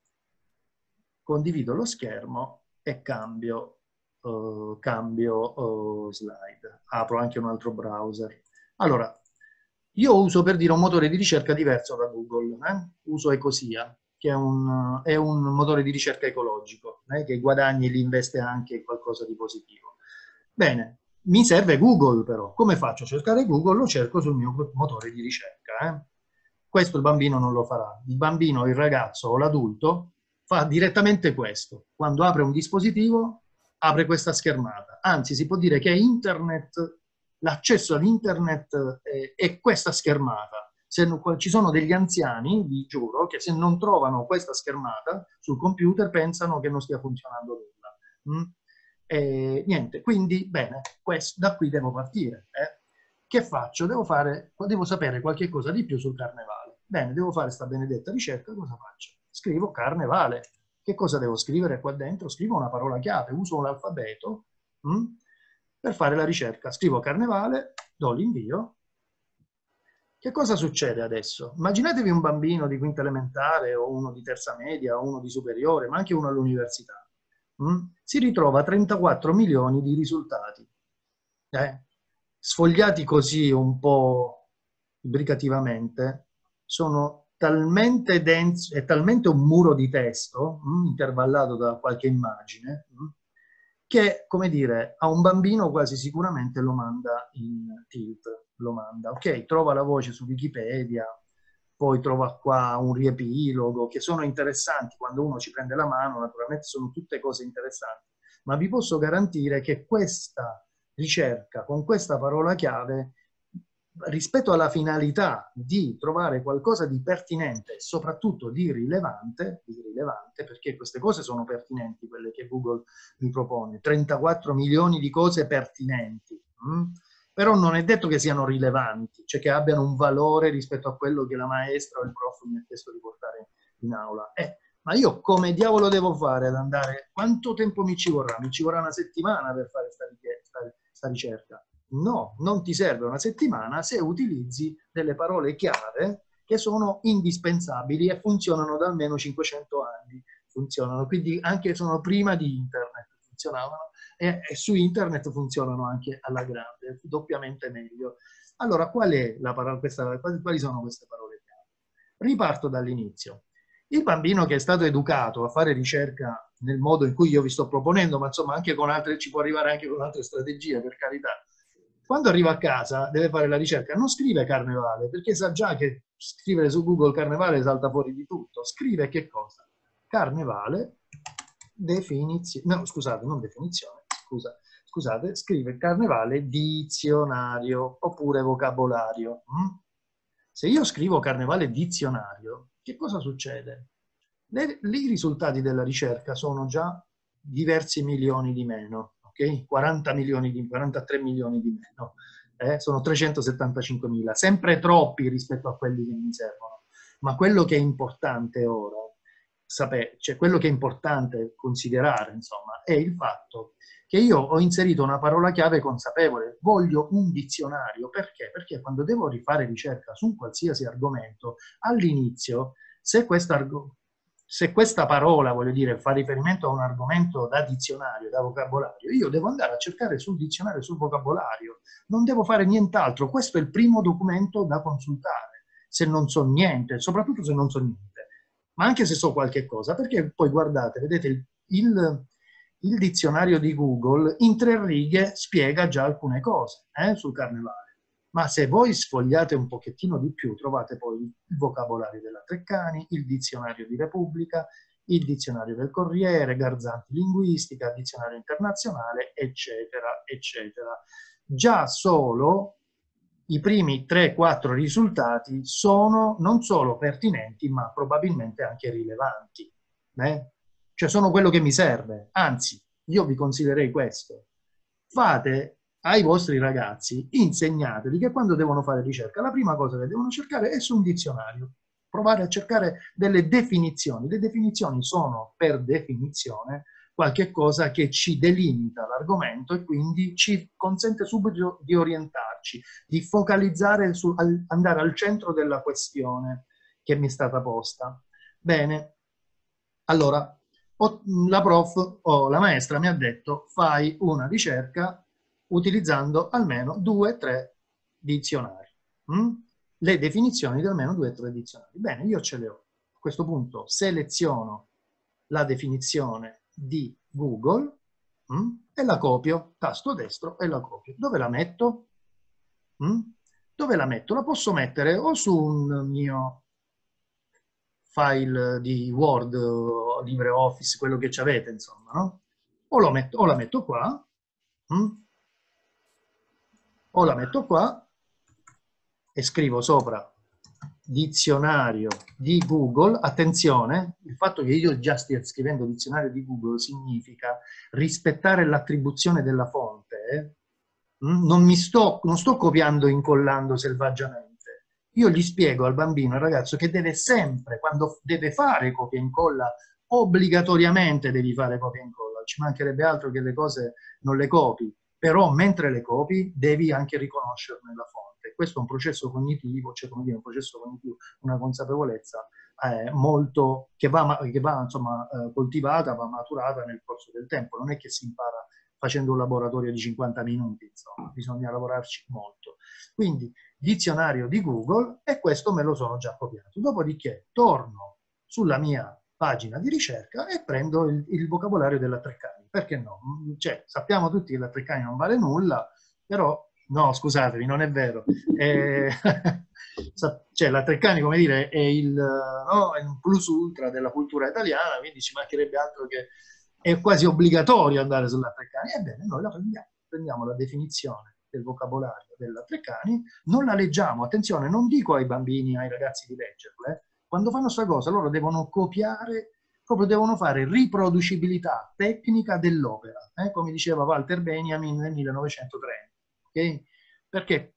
e cambio slide. Apro anche un altro browser. Allora, io uso, per dire, un motore di ricerca diverso da Google. Uso Ecosia, che è un motore di ricerca ecologico, che i guadagni li investe anche in qualcosa di positivo. Bene, mi serve Google però. Come faccio a cercare Google? Lo cerco sul mio motore di ricerca. Questo il bambino non lo farà. Il bambino, il ragazzo o l'adulto fa direttamente questo. Quando apre un dispositivo, apre questa schermata. Anzi, si può dire che internet, l'accesso all'internet è questa schermata. Ci sono degli anziani, vi giuro, che se non trovano questa schermata sul computer pensano che non stia funzionando nulla. Niente, quindi, bene, da qui devo partire. Che faccio? Devo sapere qualche cosa di più sul carnevale. Bene, devo fare sta benedetta ricerca, cosa faccio? Scrivo carnevale. Che cosa devo scrivere qua dentro? Scrivo una parola chiave, uso l'alfabeto per fare la ricerca. Scrivo carnevale, do l'invio. Che cosa succede adesso? Immaginatevi un bambino di quinta elementare o uno di terza media o uno di superiore, ma anche uno all'università. Si ritrova 34 milioni di risultati. Sfogliati così un po' sbrigativamente, sono talmente densi, è talmente un muro di testo, intervallato da qualche immagine, che, come dire, a un bambino quasi sicuramente lo manda in tilt. Lo manda, ok, trova la voce su Wikipedia, poi trova qua un riepilogo, che sono interessanti quando uno ci prende la mano, naturalmente sono tutte cose interessanti, ma vi posso garantire che questa ricerca con questa parola chiave, rispetto alla finalità di trovare qualcosa di pertinente e soprattutto di rilevante, perché queste cose sono pertinenti, quelle che Google mi propone, 34 milioni di cose pertinenti, però non è detto che siano rilevanti, cioè che abbiano un valore rispetto a quello che la maestra o il prof mi ha chiesto di portare in aula. Ma io come diavolo devo fare ad andare? Quanto tempo mi ci vorrà? Mi ci vorrà una settimana per fare questa ricerca? No, non ti serve una settimana se utilizzi delle parole chiave che sono indispensabili e funzionano da almeno 500 anni. Funzionano, quindi anche sono prima di internet funzionavano e su internet funzionano anche alla grande, doppiamente meglio. Allora, quali sono queste parole chiave? Riparto dall'inizio. Il bambino che è stato educato a fare ricerca nel modo in cui io vi sto proponendo, ma insomma anche con altre, ci può arrivare anche con altre strategie, per carità. Quando arriva a casa deve fare la ricerca, non scrive carnevale, perché sa già che scrivere su Google carnevale salta fuori di tutto. Scrive che cosa? Carnevale, definizione, no scusate, non definizione, scusate, scrive carnevale dizionario oppure vocabolario. Se io scrivo carnevale dizionario, che cosa succede? I risultati della ricerca sono già diversi milioni di meno, ok? 43 milioni di meno, sono 375.000, sempre troppi rispetto a quelli che mi servono. Ma quello che è importante ora, cioè quello che è importante considerare, insomma, è il fatto che io ho inserito una parola chiave consapevole. Voglio un dizionario. Perché? Perché quando devo rifare ricerca su un qualsiasi argomento, all'inizio, se questa parola, voglio dire, fa riferimento a un argomento da dizionario, da vocabolario, io devo andare a cercare sul dizionario, sul vocabolario. Non devo fare nient'altro. Questo è il primo documento da consultare, se non so niente, soprattutto se non so niente. Ma anche se so qualche cosa, perché poi guardate, vedete, il dizionario di Google in 3 righe spiega già alcune cose sul carnevale. Ma se voi sfogliate un pochettino di più, trovate poi il vocabolario della Treccani, il dizionario di Repubblica, il dizionario del Corriere, Garzanti Linguistica, dizionario internazionale, eccetera, eccetera. già solo i primi 3-4 risultati sono non solo pertinenti, ma probabilmente anche rilevanti. Cioè sono quello che mi serve. Anzi, io vi consiglierei questo. Fate ai vostri ragazzi, insegnateli che quando devono fare ricerca, la prima cosa che devono cercare è su un dizionario. Provare a cercare delle definizioni. Le definizioni sono, per definizione, qualche cosa che ci delimita l'argomento e quindi ci consente subito di orientarci, di focalizzare, andare al centro della questione che mi è stata posta. Bene, allora, la prof o la maestra mi ha detto fai una ricerca utilizzando almeno 2-3 dizionari. Le definizioni di almeno 2-3 dizionari. Bene, io ce le ho. A questo punto seleziono la definizione di Google e la copio, tasto destro e la copio. Dove la metto? Dove la metto? La posso mettere o su un mio file di Word o LibreOffice, quello che ci avete, insomma, no? O la metto qua, o la metto qua e scrivo sopra dizionario di Google. Attenzione, il fatto che io già stia scrivendo dizionario di Google significa rispettare l'attribuzione della fonte. Non sto copiando e incollando selvaggiamente. Io gli spiego al bambino, al ragazzo, che deve sempre, quando deve fare copia e incolla, obbligatoriamente devi fare copia e incolla. Ci mancherebbe altro che le cose non le copi, però mentre le copi devi anche riconoscerne la fonte. Questo è un processo cognitivo, cioè come dire, un processo cognitivo, una consapevolezza molto che va insomma, coltivata, va maturata nel corso del tempo. Non è che si impara facendo un laboratorio di 50 minuti, insomma, bisogna lavorarci molto. Quindi dizionario di Google, e questo me lo sono già copiato. Dopodiché torno sulla mia pagina di ricerca e prendo il vocabolario della Treccani. Perché no? Cioè, sappiamo tutti che la Treccani non vale nulla, però no, scusatevi, non è vero. Cioè, la Treccani, come dire, è il plus ultra della cultura italiana, quindi ci mancherebbe altro che è quasi obbligatorio andare sulla Treccani. Ebbene, noi la prendiamo la definizione del vocabolario della Treccani, non la leggiamo, attenzione, non dico ai bambini, ai ragazzi di leggerle, quando fanno questa cosa loro devono copiare, proprio devono fare riproducibilità tecnica dell'opera, come diceva Walter Benjamin nel 1930, okay? Perché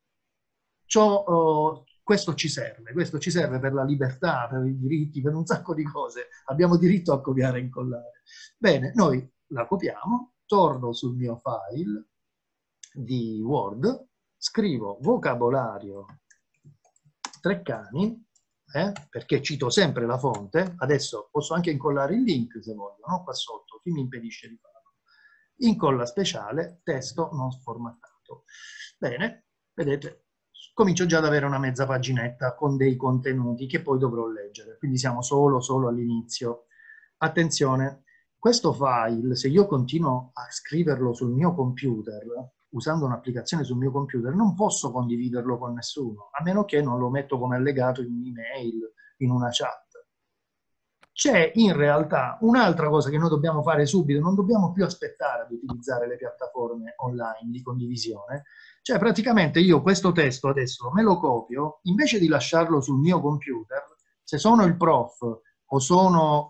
questo ci serve per la libertà, per i diritti, per un sacco di cose, abbiamo diritto a copiare e incollare. Bene, noi la copiamo, torno sul mio file di Word, scrivo vocabolario Treccani, perché cito sempre la fonte. Adesso posso anche incollare il link se voglio, no? Qua sotto, chi mi impedisce di farlo? Incolla speciale, testo non sformattato. Bene, vedete, comincio già ad avere una mezza paginetta con dei contenuti che poi dovrò leggere, quindi siamo solo all'inizio. Attenzione, questo file, se io continuo a scriverlo sul mio computer, usando un'applicazione sul mio computer, non posso condividerlo con nessuno, a meno che non lo metto come allegato in un'email, in una chat. C'è in realtà un'altra cosa che noi dobbiamo fare subito, non dobbiamo più aspettare ad utilizzare le piattaforme online di condivisione. Cioè praticamente io questo testo adesso me lo copio, invece di lasciarlo sul mio computer, se sono il prof o sono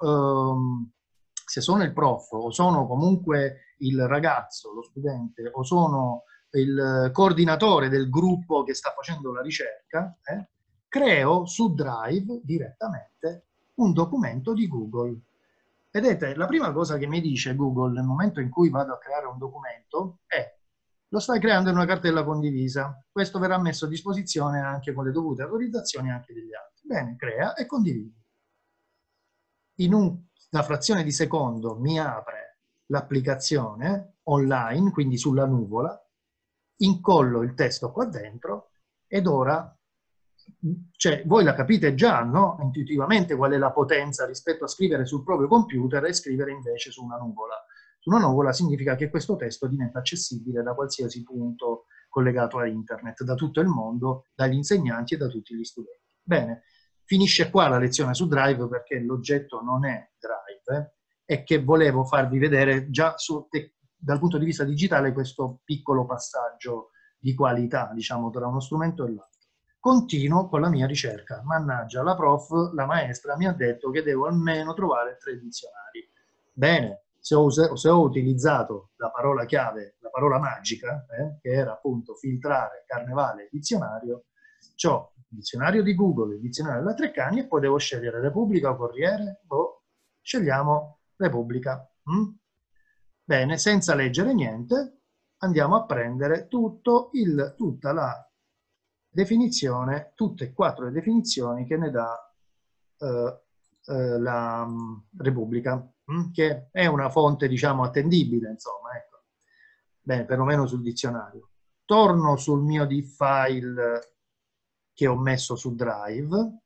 comunque il ragazzo, lo studente, o sono il coordinatore del gruppo che sta facendo la ricerca, creo su Drive direttamente un documento di Google. Vedete, la prima cosa che mi dice Google nel momento in cui vado a creare un documento è: lo stai creando in una cartella condivisa, questo verrà messo a disposizione anche con le dovute autorizzazioni anche degli altri. Bene, crea e condividi. In una frazione di secondo mi apre l'applicazione online, quindi sulla nuvola, incollo il testo qua dentro ed ora, cioè, voi la capite già, no? Intuitivamente qual è la potenza rispetto a scrivere sul proprio computer e scrivere invece su una nuvola. Su una nuvola significa che questo testo diventa accessibile da qualsiasi punto collegato a internet, da tutto il mondo, dagli insegnanti e da tutti gli studenti. Bene, finisce qua la lezione su Drive, perché l'oggetto non è Drive, e che volevo farvi vedere già dal punto di vista digitale questo piccolo passaggio di qualità, diciamo, tra uno strumento e l'altro. Continuo con la mia ricerca. Mannaggia, la prof, la maestra, mi ha detto che devo almeno trovare 3 dizionari. Bene, se ho utilizzato la parola chiave, la parola magica, che era appunto filtrare, carnevale, dizionario, c'ho il dizionario di Google, il dizionario della Treccani e poi devo scegliere Repubblica o Corriere? Scegliamo Repubblica. Bene, senza leggere niente, andiamo a prendere tutta la definizione, tutte e 4 le definizioni che ne dà la Repubblica, che è una fonte, diciamo, attendibile, insomma, ecco. Bene, perlomeno sul dizionario. Torno sul mio file che ho messo su Drive,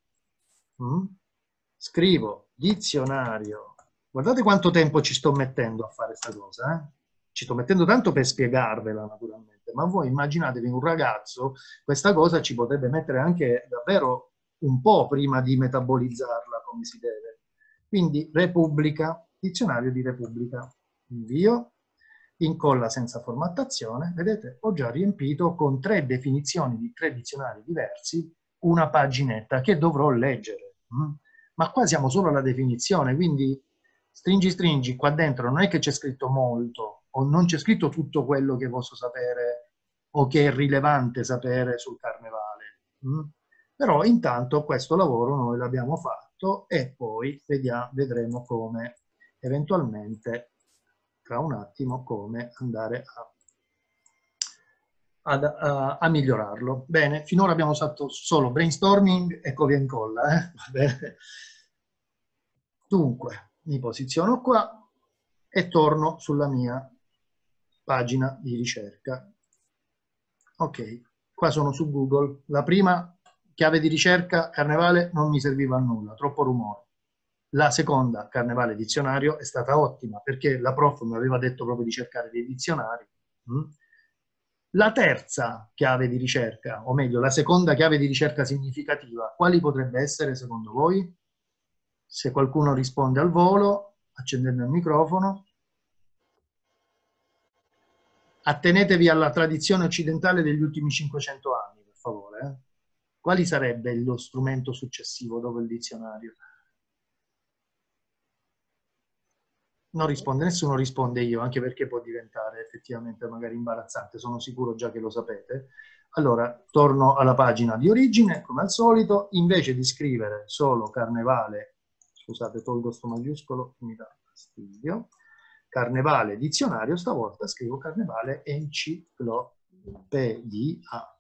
scrivo dizionario. Guardate quanto tempo ci sto mettendo a fare questa cosa, Ci sto mettendo tanto per spiegarvela, naturalmente, ma voi immaginatevi un ragazzo, questa cosa ci potrebbe mettere anche davvero un po' prima di metabolizzarla come si deve. Quindi Repubblica, dizionario di Repubblica, invio, incolla senza formattazione, vedete, ho già riempito con 3 definizioni di 3 dizionari diversi una paginetta che dovrò leggere. Ma qua siamo solo alla definizione, quindi stringi, qua dentro non è che c'è scritto molto, o non c'è scritto tutto quello che posso sapere o che è rilevante sapere sul carnevale. Però intanto questo lavoro noi l'abbiamo fatto e poi vedremo come eventualmente, tra un attimo, come andare a migliorarlo. Bene, finora abbiamo fatto solo brainstorming e copia e incolla. Va bene. Dunque, mi posiziono qua e torno sulla mia pagina di ricerca. Ok, qua sono su Google. La prima chiave di ricerca, carnevale, non mi serviva a nulla, troppo rumore. La seconda, carnevale dizionario, è stata ottima perché la prof mi aveva detto proprio di cercare dei dizionari. La terza chiave di ricerca, o meglio, la seconda chiave di ricerca significativa, quali potrebbe essere secondo voi? Se qualcuno risponde al volo, accendendo il microfono. Attenetevi alla tradizione occidentale degli ultimi 500 anni, per favore. Quali sarebbe lo strumento successivo dopo il dizionario? Non risponde, nessuno risponde io, anche perché può diventare effettivamente magari imbarazzante, sono sicuro già che lo sapete. Allora, torno alla pagina di origine, come al solito, invece di scrivere solo carnevale, scusate, tolgo sto maiuscolo, mi dà fastidio, carnevale dizionario, stavolta scrivo carnevale enciclopedia.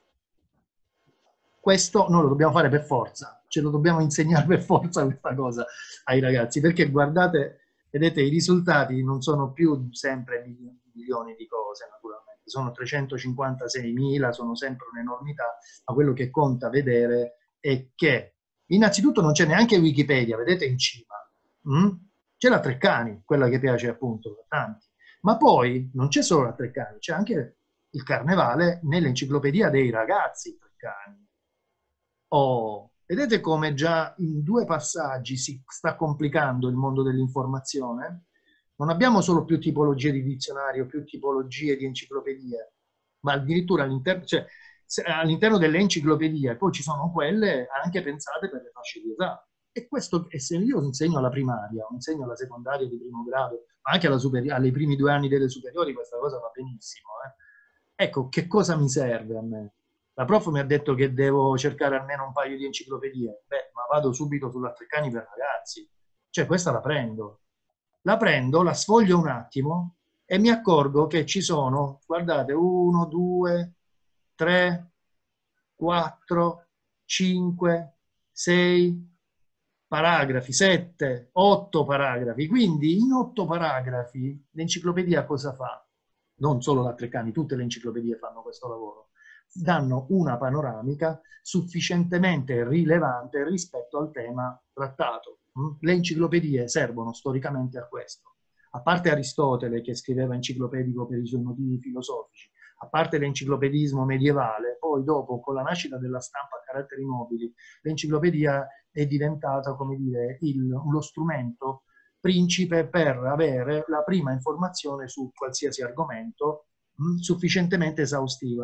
Questo noi lo dobbiamo fare per forza, ce lo dobbiamo insegnare per forza questa cosa ai ragazzi, perché guardate, vedete, i risultati non sono più sempre milioni di cose, naturalmente, sono 356.000, sono sempre un'enormità, ma quello che conta vedere è che innanzitutto non c'è neanche Wikipedia, vedete in cima, c'è la Treccani, quella che piace appunto a tanti, ma poi non c'è solo la Treccani, c'è anche il carnevale nell'enciclopedia dei ragazzi Treccani. Oh, vedete come già in 2 passaggi si sta complicando il mondo dell'informazione? Non abbiamo solo più tipologie di dizionario, più tipologie di enciclopedie, ma addirittura all'interno delle enciclopedie poi ci sono quelle anche pensate per le fasce di età. E questo, e se io insegno alla primaria, o insegno alla secondaria di primo grado, ma anche ai primi 2 anni delle superiori, questa cosa va benissimo. Ecco, che cosa mi serve a me? La prof mi ha detto che devo cercare almeno un paio di enciclopedie. Beh, ma vado subito sulla Treccani per ragazzi. Cioè, questa la prendo, la sfoglio un attimo e mi accorgo che ci sono, guardate, 1, 2, 3, 4, 5, 6 paragrafi, 7, 8 paragrafi. Quindi in 8 paragrafi l'enciclopedia cosa fa? Non solo la Treccani, tutte le enciclopedie fanno questo lavoro. Danno una panoramica sufficientemente rilevante rispetto al tema trattato. Le enciclopedie servono storicamente a questo. A parte Aristotele, che scriveva enciclopedico per i suoi motivi filosofici, a parte l'enciclopedismo medievale, poi dopo, con la nascita della stampa a caratteri mobili, l'enciclopedia è diventata, come dire, lo strumento principe per avere la prima informazione su qualsiasi argomento sufficientemente esaustiva.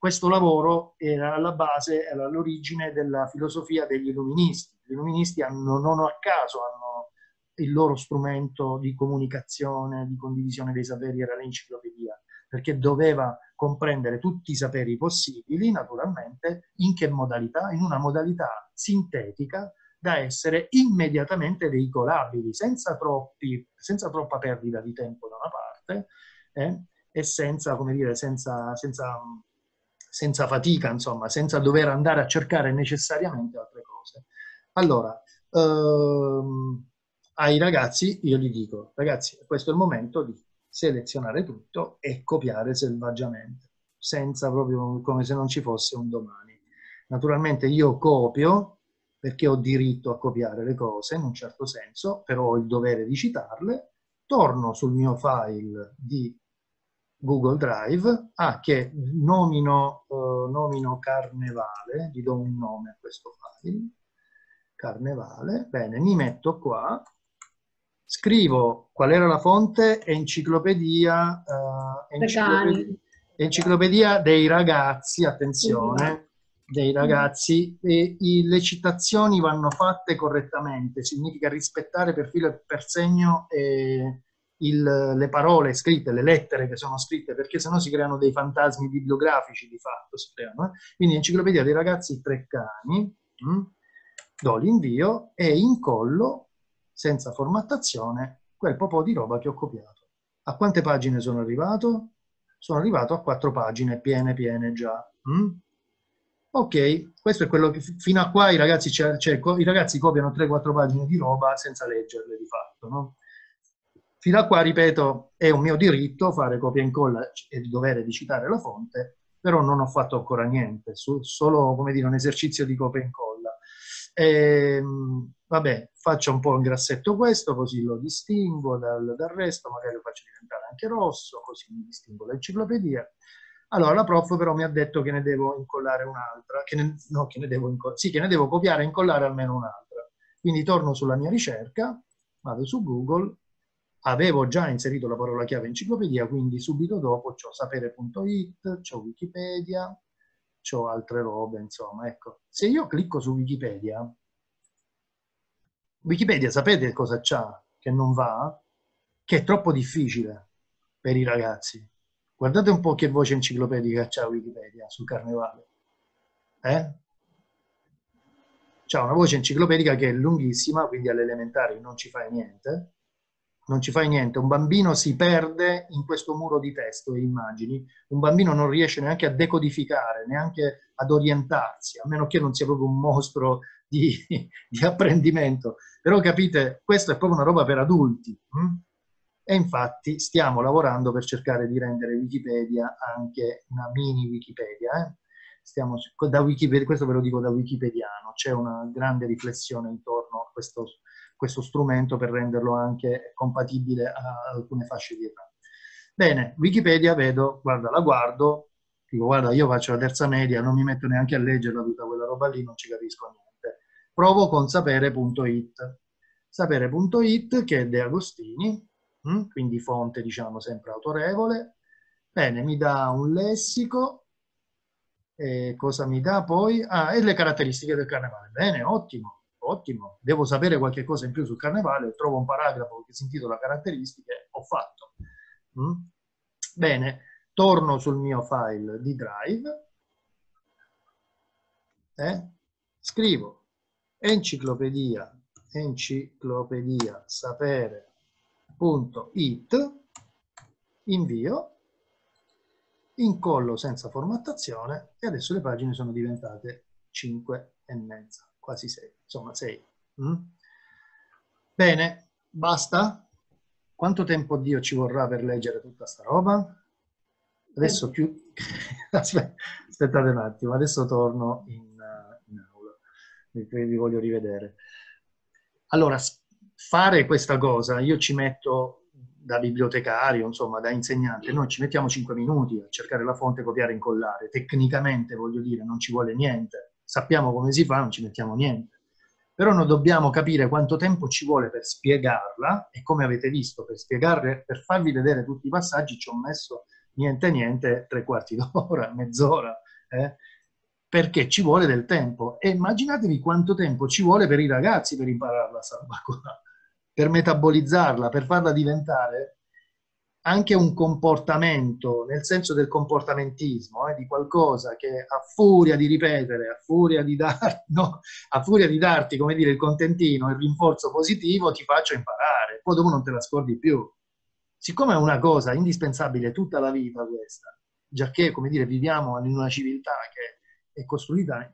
questo lavoro era alla base, era all'origine della filosofia degli illuministi. Gli illuministi non a caso hanno il loro strumento di comunicazione, di condivisione dei saperi, era l'enciclopedia, perché doveva comprendere tutti i saperi possibili, naturalmente, in che modalità? In una modalità sintetica da essere immediatamente veicolabili, senza troppa perdita di tempo da una parte, e senza, come dire, senza fatica, insomma, senza dover andare a cercare necessariamente altre cose. Allora, ai ragazzi io gli dico, ragazzi, questo è il momento di selezionare tutto e copiare selvaggiamente, senza proprio, come se non ci fosse un domani. Naturalmente io copio perché ho diritto a copiare le cose in un certo senso, però ho il dovere di citarle, torno sul mio file di Google Drive, che nomino Carnevale, gli do un nome a questo file, Carnevale, bene, mi metto qua, scrivo qual era la fonte, enciclopedia dei ragazzi, attenzione, dei ragazzi, e le citazioni vanno fatte correttamente, significa rispettare per filo e per segno le parole scritte, le lettere che sono scritte, perché sennò si creano dei fantasmi bibliografici di fatto, si creano. Quindi enciclopedia dei ragazzi Treccani, do l'invio e incollo senza formattazione quel po' di roba che ho copiato. A quante pagine sono arrivato? Sono arrivato a 4 pagine piene già. Ok, questo è quello che fino a qua i ragazzi, i ragazzi copiano 3-4 pagine di roba senza leggerle di fatto, no? Fino a qua, ripeto, è un mio diritto fare copia e incolla e il dovere di citare la fonte, però non ho fatto ancora niente, solo, come dire, un esercizio di copia e incolla. Vabbè, faccio un po' in grassetto questo, così lo distingo dal resto, magari lo faccio diventare anche rosso, così mi distingo l'enciclopedia. Allora, la prof però mi ha detto che ne devo incollare un'altra, che ne devo copiare e incollare almeno un'altra. Quindi torno sulla mia ricerca, vado su Google, avevo già inserito la parola chiave enciclopedia, quindi subito dopo c'ho sapere.it, c'ho Wikipedia, c'ho altre robe, insomma, ecco. Se io clicco su Wikipedia, sapete cosa c'ha che non va? Che è troppo difficile per i ragazzi. Guardate un po' che voce enciclopedica c'ha Wikipedia sul Carnevale. C'ha una voce enciclopedica che è lunghissima, quindi alle elementari non ci fai niente. Non ci fai niente, un bambino si perde in questo muro di testo e immagini, un bambino non riesce neanche a decodificare, neanche ad orientarsi, a meno che non sia proprio un mostro di apprendimento. Però capite, questa è proprio una roba per adulti. E infatti stiamo lavorando per cercare di rendere Wikipedia anche una mini Wikipedia. Da Wikipedia, questo ve lo dico da wikipediano, c'è una grande riflessione intorno a questo strumento per renderlo anche compatibile a alcune fasce di età. Bene, Wikipedia vedo, guarda, la guardo, dico guarda, io faccio la terza media, non mi metto neanche a leggerla tutta quella roba lì, non ci capisco niente. Provo con sapere.it. Sapere.it, che è De Agostini, quindi fonte, diciamo, sempre autorevole. Bene, mi dà un lessico. Cosa mi dà poi? E le caratteristiche del carnevale. Bene, ottimo. Ottimo, devo sapere qualche cosa in più sul carnevale, trovo un paragrafo che si intitola caratteristiche, ho fatto. Bene, torno sul mio file di Drive, scrivo enciclopedia sapere.it, invio, incollo senza formattazione e adesso le pagine sono diventate 5,5. Quasi 6, insomma 6. Bene, basta? Quanto tempo Dio ci vorrà per leggere tutta sta roba? Adesso chiudo. Aspettate un attimo, adesso torno in aula, vi voglio rivedere. Allora, fare questa cosa, io ci metto da bibliotecario, insomma, da insegnante, noi ci mettiamo 5 minuti a cercare la fonte, copiare e incollare. Tecnicamente, voglio dire, non ci vuole niente. Sappiamo come si fa, non ci mettiamo niente. Però noi dobbiamo capire quanto tempo ci vuole per spiegarla, e come avete visto, per spiegarle, per farvi vedere tutti i passaggi ci ho messo niente, 3/4 d'ora, mezz'ora, perché ci vuole del tempo. E immaginatevi quanto tempo ci vuole per i ragazzi per imparare la salvaguardia, per metabolizzarla, per farla diventare anche un comportamento, nel senso del comportamentismo, di qualcosa che a furia di ripetere, a furia di darti, come dire, il contentino, il rinforzo positivo, ti faccio imparare. Poi dopo non te la scordi più. Siccome è una cosa indispensabile tutta la vita questa, giacché, come dire, viviamo in una civiltà che è costruita,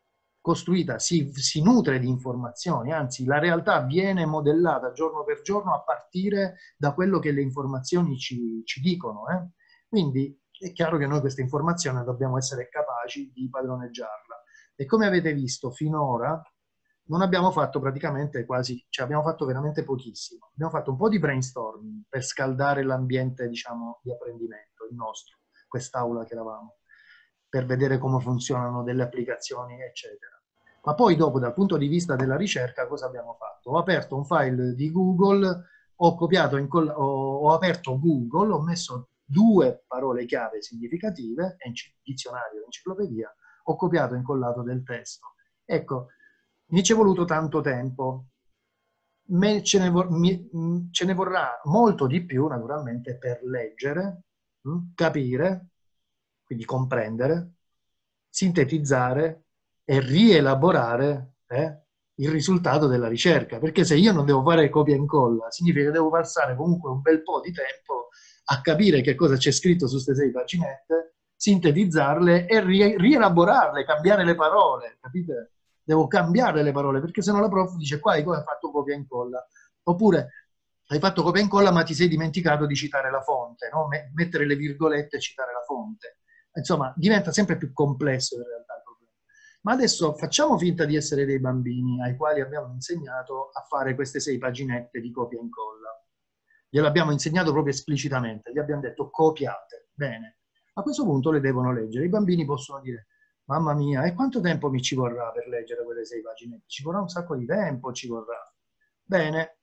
si nutre di informazioni, anzi la realtà viene modellata giorno per giorno a partire da quello che le informazioni ci dicono. Quindi è chiaro che noi questa informazione dobbiamo essere capaci di padroneggiarla. E come avete visto finora non abbiamo fatto praticamente quasi, cioè abbiamo fatto veramente pochissimo. Abbiamo fatto un po' di brainstorming per scaldare l'ambiente, diciamo, di apprendimento, il nostro, quest'aula che eravamo, per vedere come funzionano delle applicazioni, eccetera. Ma poi dopo, dal punto di vista della ricerca, cosa abbiamo fatto? Ho aperto un file di Google, ho copiato, ho aperto Google, ho messo 2 parole chiave significative, dizionario, enciclopedia, ho copiato e incollato del testo. Ecco, mi ci è voluto tanto tempo. Ce ne vorrà molto di più, naturalmente, per leggere, capire, quindi comprendere, sintetizzare e rielaborare il risultato della ricerca. Perché se io non devo fare copia e incolla, significa che devo passare comunque un bel po' di tempo a capire che cosa c'è scritto su queste 6 paginette, sintetizzarle e rielaborarle, cambiare le parole, capite? Devo cambiare le parole, perché sennò la prof dice qua hai fatto copia e incolla. Oppure hai fatto copia e incolla ma ti sei dimenticato di citare la fonte, no? Mettere le virgolette e citare la fonte. Insomma, diventa sempre più complesso in realtà il problema. Ma adesso facciamo finta di essere dei bambini ai quali abbiamo insegnato a fare queste 6 paginette di copia e incolla. Gliel'abbiamo insegnato proprio esplicitamente, gli abbiamo detto copiate. Bene. A questo punto le devono leggere. I bambini possono dire mamma mia, e quanto tempo mi ci vorrà per leggere quelle 6 paginette? Ci vorrà un sacco di tempo, ci vorrà. Bene,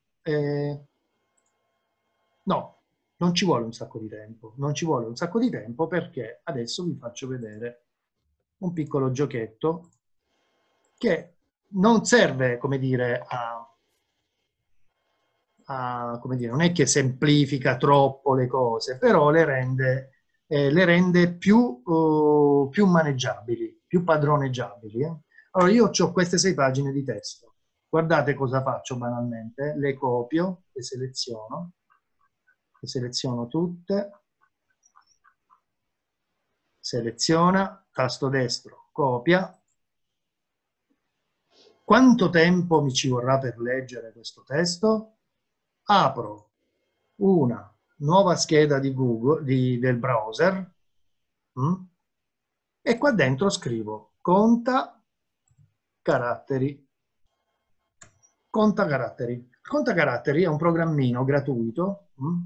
no, non ci vuole un sacco di tempo. Non ci vuole un sacco di tempo perché adesso vi faccio vedere un piccolo giochetto che non serve, come dire, come dire, non è che semplifica troppo le cose, però le rende più maneggiabili, più padroneggiabili. Allora, io ho queste 6 pagine di testo. Guardate cosa faccio banalmente. Le copio, le seleziono tutte, seleziona, tasto destro, copia. Quanto tempo mi ci vorrà per leggere questo testo? Apro una nuova scheda di Google, del browser, e qua dentro scrivo conta caratteri. Conta caratteri. Conta caratteri è un programmino gratuito,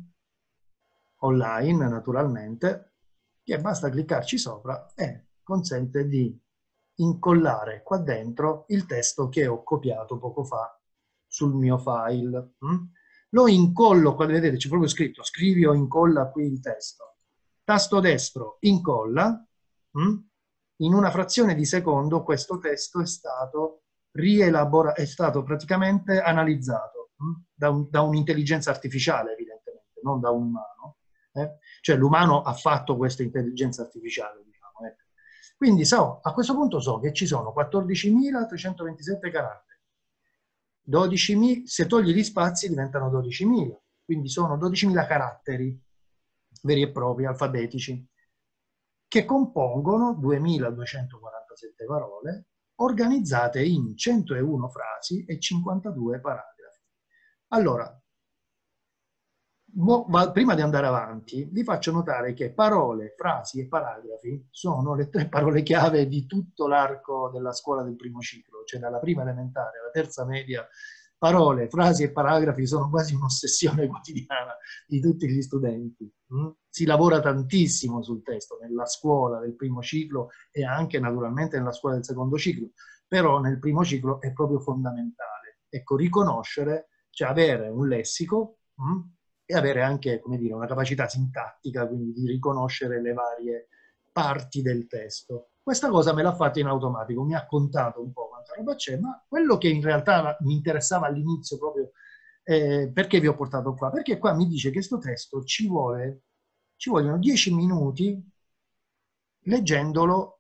online naturalmente, che basta cliccarci sopra e consente di incollare qua dentro il testo che ho copiato poco fa sul mio file. Lo incollo, qua vedete c'è proprio scritto scrivi o incolla qui il testo. Tasto destro incolla, in una frazione di secondo questo testo è stato rielaborato, è stato praticamente analizzato da un'intelligenza artificiale, evidentemente, non da un umano. Cioè l'umano ha fatto questa intelligenza artificiale, diciamo. Quindi a questo punto so che ci sono 14.327 caratteri. 12.000, se togli gli spazi diventano 12.000, quindi sono 12.000 caratteri veri e propri, alfabetici, che compongono 2.247 parole organizzate in 101 frasi e 52 paragrafi. Allora, prima di andare avanti, vi faccio notare che parole, frasi e paragrafi sono le 3 parole chiave di tutto l'arco della scuola del primo ciclo, cioè dalla prima elementare alla terza media. Parole, frasi e paragrafi sono quasi un'ossessione quotidiana di tutti gli studenti. Si lavora tantissimo sul testo nella scuola del primo ciclo e anche naturalmente nella scuola del secondo ciclo, però nel primo ciclo è proprio fondamentale. Ecco, riconoscere, cioè avere un lessico e avere anche, come dire, una capacità sintattica, quindi di riconoscere le varie parti del testo. Questa cosa me l'ha fatta in automatico, mi ha contato un po' quanta roba c'è, ma quello che in realtà mi interessava all'inizio proprio, perché vi ho portato qua? Perché qua mi dice che questo testo ci vogliono 10 minuti leggendolo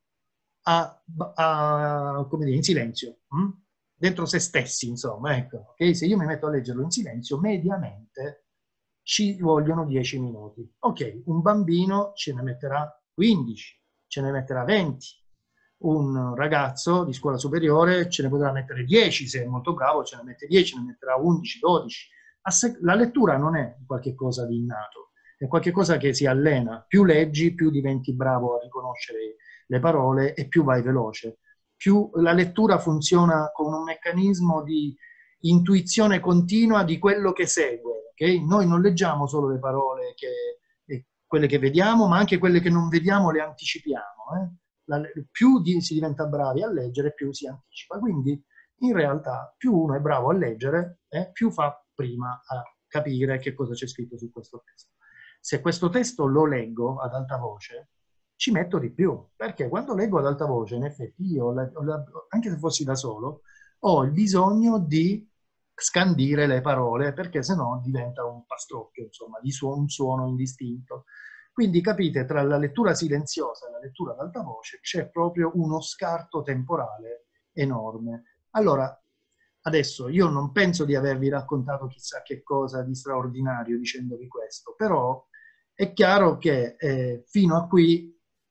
come dire, in silenzio, dentro se stessi, insomma, ecco. Okay? Se io mi metto a leggerlo in silenzio, mediamente ci vogliono 10 minuti. Ok, un bambino ce ne metterà 15, ce ne metterà 20. Un ragazzo di scuola superiore ce ne potrà mettere 10, se è molto bravo ce ne mette 10, ne metterà 11, 12. La lettura non è qualcosa di innato, è qualcosa che si allena. Più leggi, più diventi bravo a riconoscere le parole e più vai veloce. Più la lettura funziona con un meccanismo di intuizione continua di quello che segue. Okay? Noi non leggiamo solo le parole, quelle che vediamo, ma anche quelle che non vediamo le anticipiamo. Più si diventa bravi a leggere, più si anticipa. Quindi, in realtà, più uno è bravo a leggere, più fa prima a capire che cosa c'è scritto su questo testo. Se questo testo lo leggo ad alta voce, ci metto di più, perché quando leggo ad alta voce, in effetti io, anche se fossi da solo, ho il bisogno di scandire le parole, perché sennò diventa un pastrocchio, insomma, di un suono indistinto. Quindi capite, tra la lettura silenziosa e la lettura ad alta voce c'è proprio uno scarto temporale enorme. Allora, adesso io non penso di avervi raccontato chissà che cosa di straordinario dicendovi questo, però è chiaro che fino a qui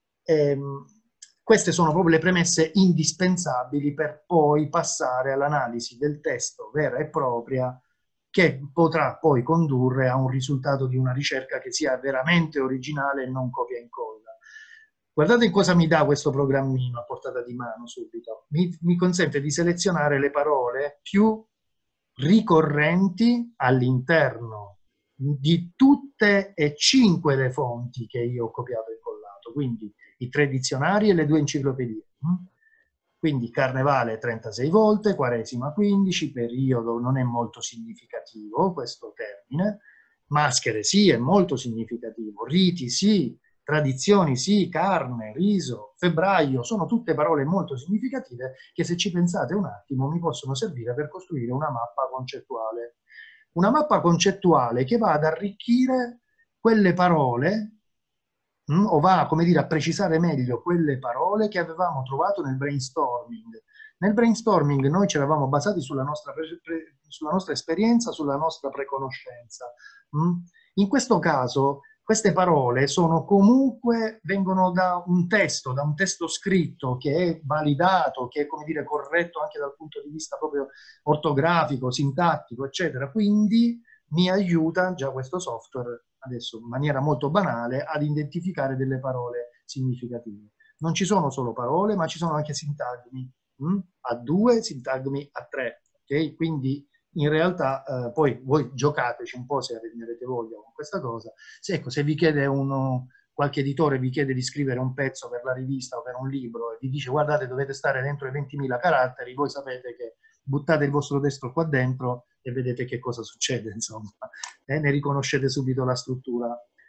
queste sono proprio le premesse indispensabili per poi passare all'analisi del testo vera e propria, che potrà poi condurre a un risultato di una ricerca che sia veramente originale e non copia e incolla. Guardate cosa mi dà questo programmino a portata di mano subito. Mi consente di selezionare le parole più ricorrenti all'interno di tutte e 5 le fonti che io ho copiato e incollato, quindi i 3 dizionari e le 2 enciclopedie. Quindi carnevale 36 volte, quaresima 15, periodo non è molto significativo questo termine, maschere sì, è molto significativo, riti sì, tradizioni sì, carne, riso, febbraio, sono tutte parole molto significative che se ci pensate un attimo mi possono servire per costruire una mappa concettuale. Una mappa concettuale che va ad arricchire quelle parole o va, come dire, a precisare meglio quelle parole che avevamo trovato nel brainstorming. Nel brainstorming noi ci eravamo basati sulla nostra esperienza, sulla nostra preconoscenza. In questo caso queste parole sono comunque, vengono da un testo scritto che è validato, che è, come dire, corretto anche dal punto di vista proprio ortografico, sintattico, eccetera. Quindi mi aiuta già questo software, adesso in maniera molto banale, ad identificare delle parole significative. Non ci sono solo parole, ma ci sono anche sintagmi a 2, sintagmi a 3. Okay? Quindi in realtà poi voi giocateci un po' se ne avete voglia con questa cosa. Ecco, se vi chiede qualche editore vi chiede di scrivere un pezzo per la rivista o per un libro e vi dice guardate dovete stare dentro i 20.000 caratteri, voi sapete che buttate il vostro testo qua dentro e vedete che cosa succede, insomma. Ne riconoscete subito la struttura.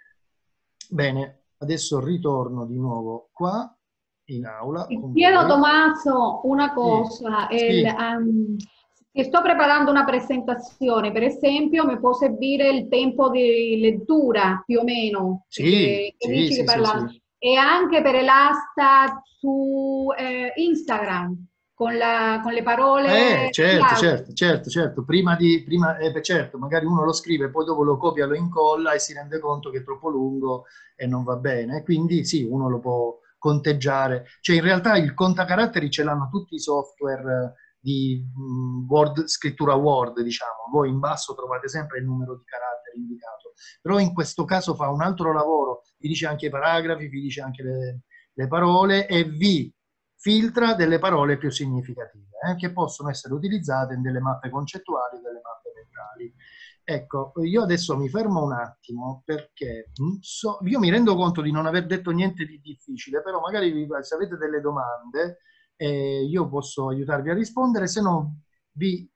Bene, adesso ritorno di nuovo qua in aula. Ti chiedo, Tommaso, una Sì, cosa. sì. Se sto preparando una presentazione, per esempio, mi può servire il tempo di lettura, più o meno, Sì, che dici che sì, parlando. sì. E anche per l'asta su Instagram, con le parole chiave. Certo. Certo, magari uno lo scrive, poi dopo lo copia, lo incolla e si rende conto che è troppo lungo e non va bene. Quindi sì, uno lo può conteggiare. Cioè in realtà il contacaratteri ce l'hanno tutti i software di scrittura Word, diciamo. Voi in basso trovate sempre il numero di caratteri indicato. Però in questo caso fa un altro lavoro, vi dice anche i paragrafi, vi dice anche le parole e vi filtra delle parole più significative, che possono essere utilizzate in delle mappe concettuali, delle mappe mentali. Ecco, io adesso mi fermo un attimo perché io mi rendo conto di non aver detto niente di difficile, però magari se avete delle domande io posso aiutarvi a rispondere, se no vi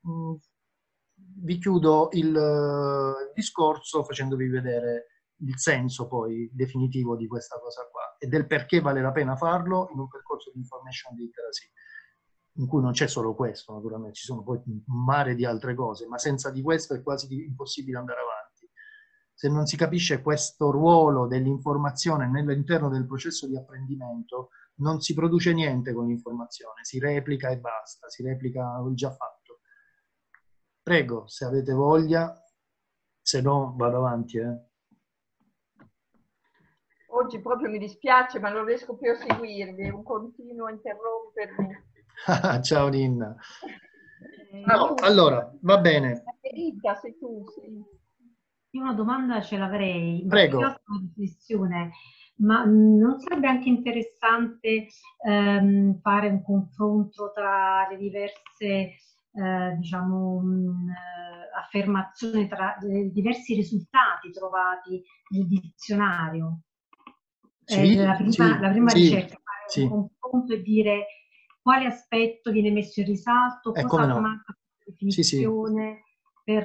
chiudo il discorso facendovi vedere il senso poi definitivo di questa cosa qua. e del perché vale la pena farlo in un percorso di information literacy, in cui non c'è solo questo, naturalmente, ci sono poi un mare di altre cose, ma senza di questo è quasi impossibile andare avanti. Se non si capisce questo ruolo dell'informazione all'interno del processo di apprendimento, non si produce niente con l'informazione, si replica e basta, si replica il già fatto. Prego, se avete voglia, se no vado avanti. Oggi proprio mi dispiace, ma non riesco più a seguirvi, è un continuo interrompermi. Ciao Ninna. No, allora, va bene. Margherita, sei tu, sì. Io una domanda ce l'avrei, Prego. una riflessione, ma non sarebbe anche interessante fare un confronto tra le diverse diciamo, affermazioni, tra i diversi risultati trovati nel dizionario? Sì, la prima sì, ricerca, fare sì. un confronto e dire quale aspetto viene messo in risalto, cosa no. manca di definizione, per,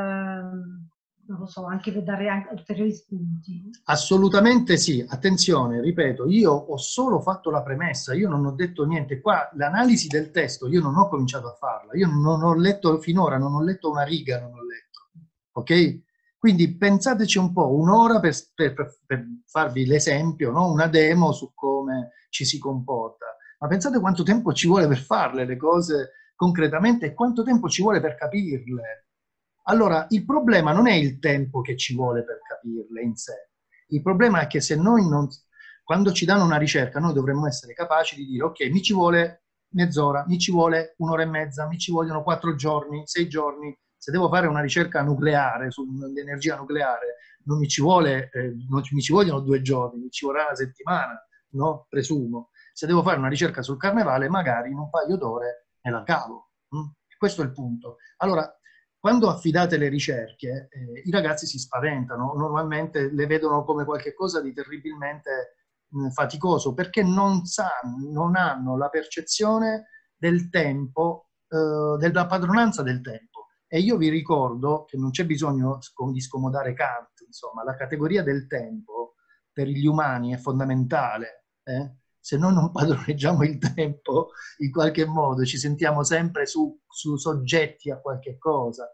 non lo so, anche per dare anche ulteriori spunti. Assolutamente sì, attenzione, ripeto, io ho solo fatto la premessa, io non ho detto niente. Qua l'analisi del testo io non ho cominciato a farla, io non ho letto finora, non ho letto una riga, non ho letto, ok? Quindi pensateci un po', un'ora per farvi l'esempio, no? Una demo su come ci si comporta, ma pensate quanto tempo ci vuole per farle le cose concretamente e quanto tempo ci vuole per capirle. Allora, il problema non è il tempo che ci vuole per capirle in sé. Il problema è che se noi non, quando ci danno una ricerca, noi dovremmo essere capaci di dire, ok, mi ci vuole mezz'ora, mi ci vuole un'ora e mezza, mi ci vogliono 4 giorni, 6 giorni. Se devo fare una ricerca nucleare, sull'energia nucleare, non mi ci vogliono 2 giorni, mi ci vorrà una settimana, no? Presumo. Se devo fare una ricerca sul carnevale, magari in un paio d'ore me la cavo. Questo è il punto. Allora, quando affidate le ricerche, i ragazzi si spaventano, normalmente le vedono come qualcosa di terribilmente faticoso, perché non hanno la percezione del tempo, della padronanza del tempo. E io vi ricordo che non c'è bisogno di scomodare Kant, insomma, la categoria del tempo per gli umani è fondamentale. Se noi non padroneggiamo il tempo, in qualche modo ci sentiamo sempre su soggetti a qualche cosa.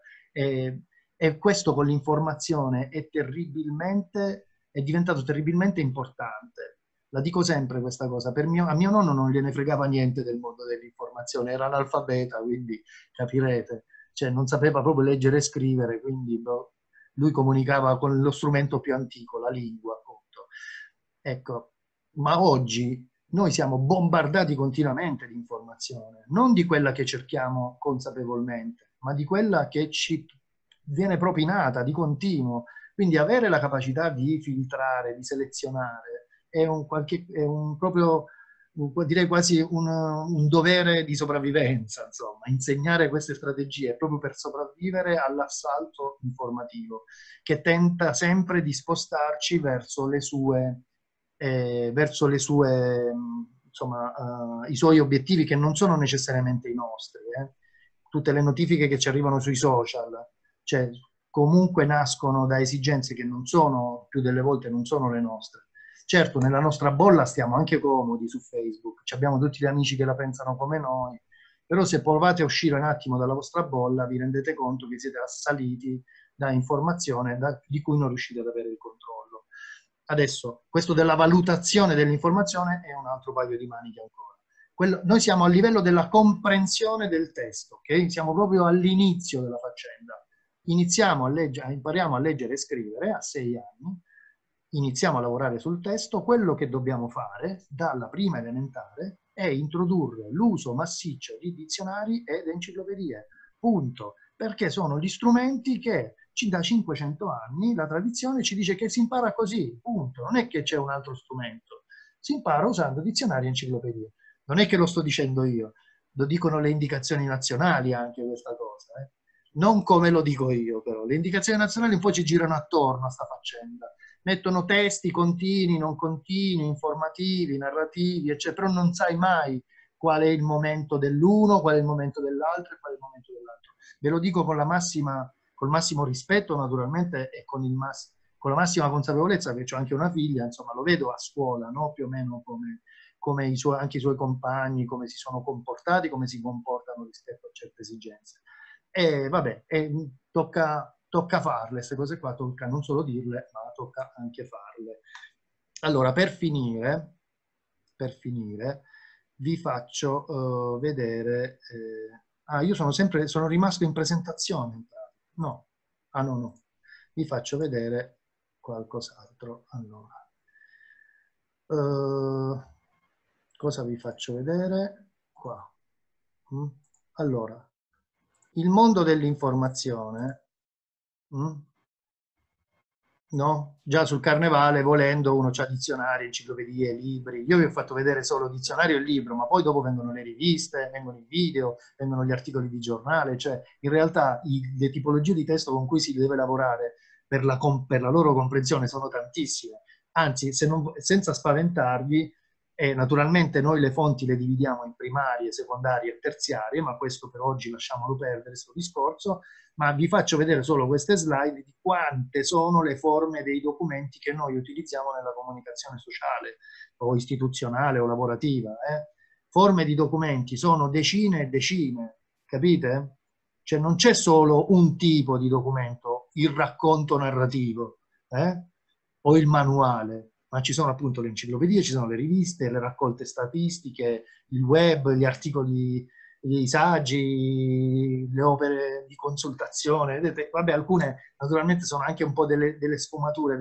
E questo con l'informazione è diventato terribilmente importante. La dico sempre questa cosa, a mio nonno non gliene fregava niente del mondo dell'informazione, era analfabeta, quindi capirete, cioè non sapeva proprio leggere e scrivere, quindi lui comunicava con lo strumento più antico, la lingua, appunto. Ecco, ma oggi noi siamo bombardati continuamente di informazione, non di quella che cerchiamo consapevolmente, ma di quella che ci viene propinata di continuo. Quindi avere la capacità di filtrare, di selezionare, direi quasi un dovere di sopravvivenza, insomma. Insegnare queste strategie proprio per sopravvivere all'assalto informativo, che tenta sempre di spostarci verso le sue insomma, i suoi obiettivi, che non sono necessariamente i nostri. Tutte le notifiche che ci arrivano sui social, cioè, comunque nascono da esigenze che non sono, più delle volte non sono le nostre. Certo, nella nostra bolla stiamo anche comodi su Facebook, abbiamo tutti gli amici che la pensano come noi, però se provate a uscire un attimo dalla vostra bolla vi rendete conto che siete assaliti da informazione di cui non riuscite ad avere il controllo. Adesso, questo della valutazione dell'informazione è un altro paio di maniche ancora. Noi siamo a livello della comprensione del testo, ok? Siamo proprio all'inizio della faccenda. Impariamo a leggere e scrivere a 6 anni, iniziamo a lavorare sul testo. Quello che dobbiamo fare dalla prima elementare è introdurre l'uso massiccio di dizionari ed enciclopedie, punto, perché sono gli strumenti che da 500 anni la tradizione ci dice che si impara così, punto. Non è che c'è un altro strumento, si impara usando dizionari e enciclopedie. Non è che lo sto dicendo io, lo dicono le indicazioni nazionali anche questa cosa, non come lo dico io, però le indicazioni nazionali un po' ci girano attorno a sta faccenda, mettono testi continui, non continui, informativi, narrativi, eccetera, però non sai mai qual è il momento dell'uno, qual è il momento dell'altro e qual è il momento dell'altro. Ve lo dico con col massimo rispetto, naturalmente, e con con la massima consapevolezza che ho anche una figlia, insomma, lo vedo a scuola, no? Più o meno come anche i suoi compagni, come si sono comportati, come si comportano rispetto a certe esigenze. E vabbè, tocca farle, queste cose qua, tocca non solo dirle, ma tocca anche farle. Allora, per finire vi faccio vedere... io sono rimasto in presentazione. No, no. Vi faccio vedere qualcos'altro. Allora, cosa vi faccio vedere? Qua. Allora, il mondo dell'informazione, no? Già sul Carnevale, volendo, uno c'ha dizionari, enciclopedie, libri. Io vi ho fatto vedere solo dizionario e libro, ma poi dopo vengono le riviste, vengono i video, vengono gli articoli di giornale. Cioè, in realtà le tipologie di testo con cui si deve lavorare per la loro comprensione sono tantissime. Anzi, senza spaventarvi, naturalmente noi le fonti le dividiamo in primarie, secondarie e terziarie, ma questo per oggi lasciamolo perdere, questo discorso. Ma vi faccio vedere solo queste slide di quante sono le forme dei documenti che noi utilizziamo nella comunicazione sociale o istituzionale o lavorativa. Forme di documenti sono decine e decine, capite? Cioè non c'è solo un tipo di documento, il racconto narrativo o il manuale, ma ci sono appunto le enciclopedie, ci sono le riviste, le raccolte statistiche, il web, gli articoli, i saggi, le opere di consultazione. Vedete, vabbè, alcune naturalmente sono anche un po' delle sfumature,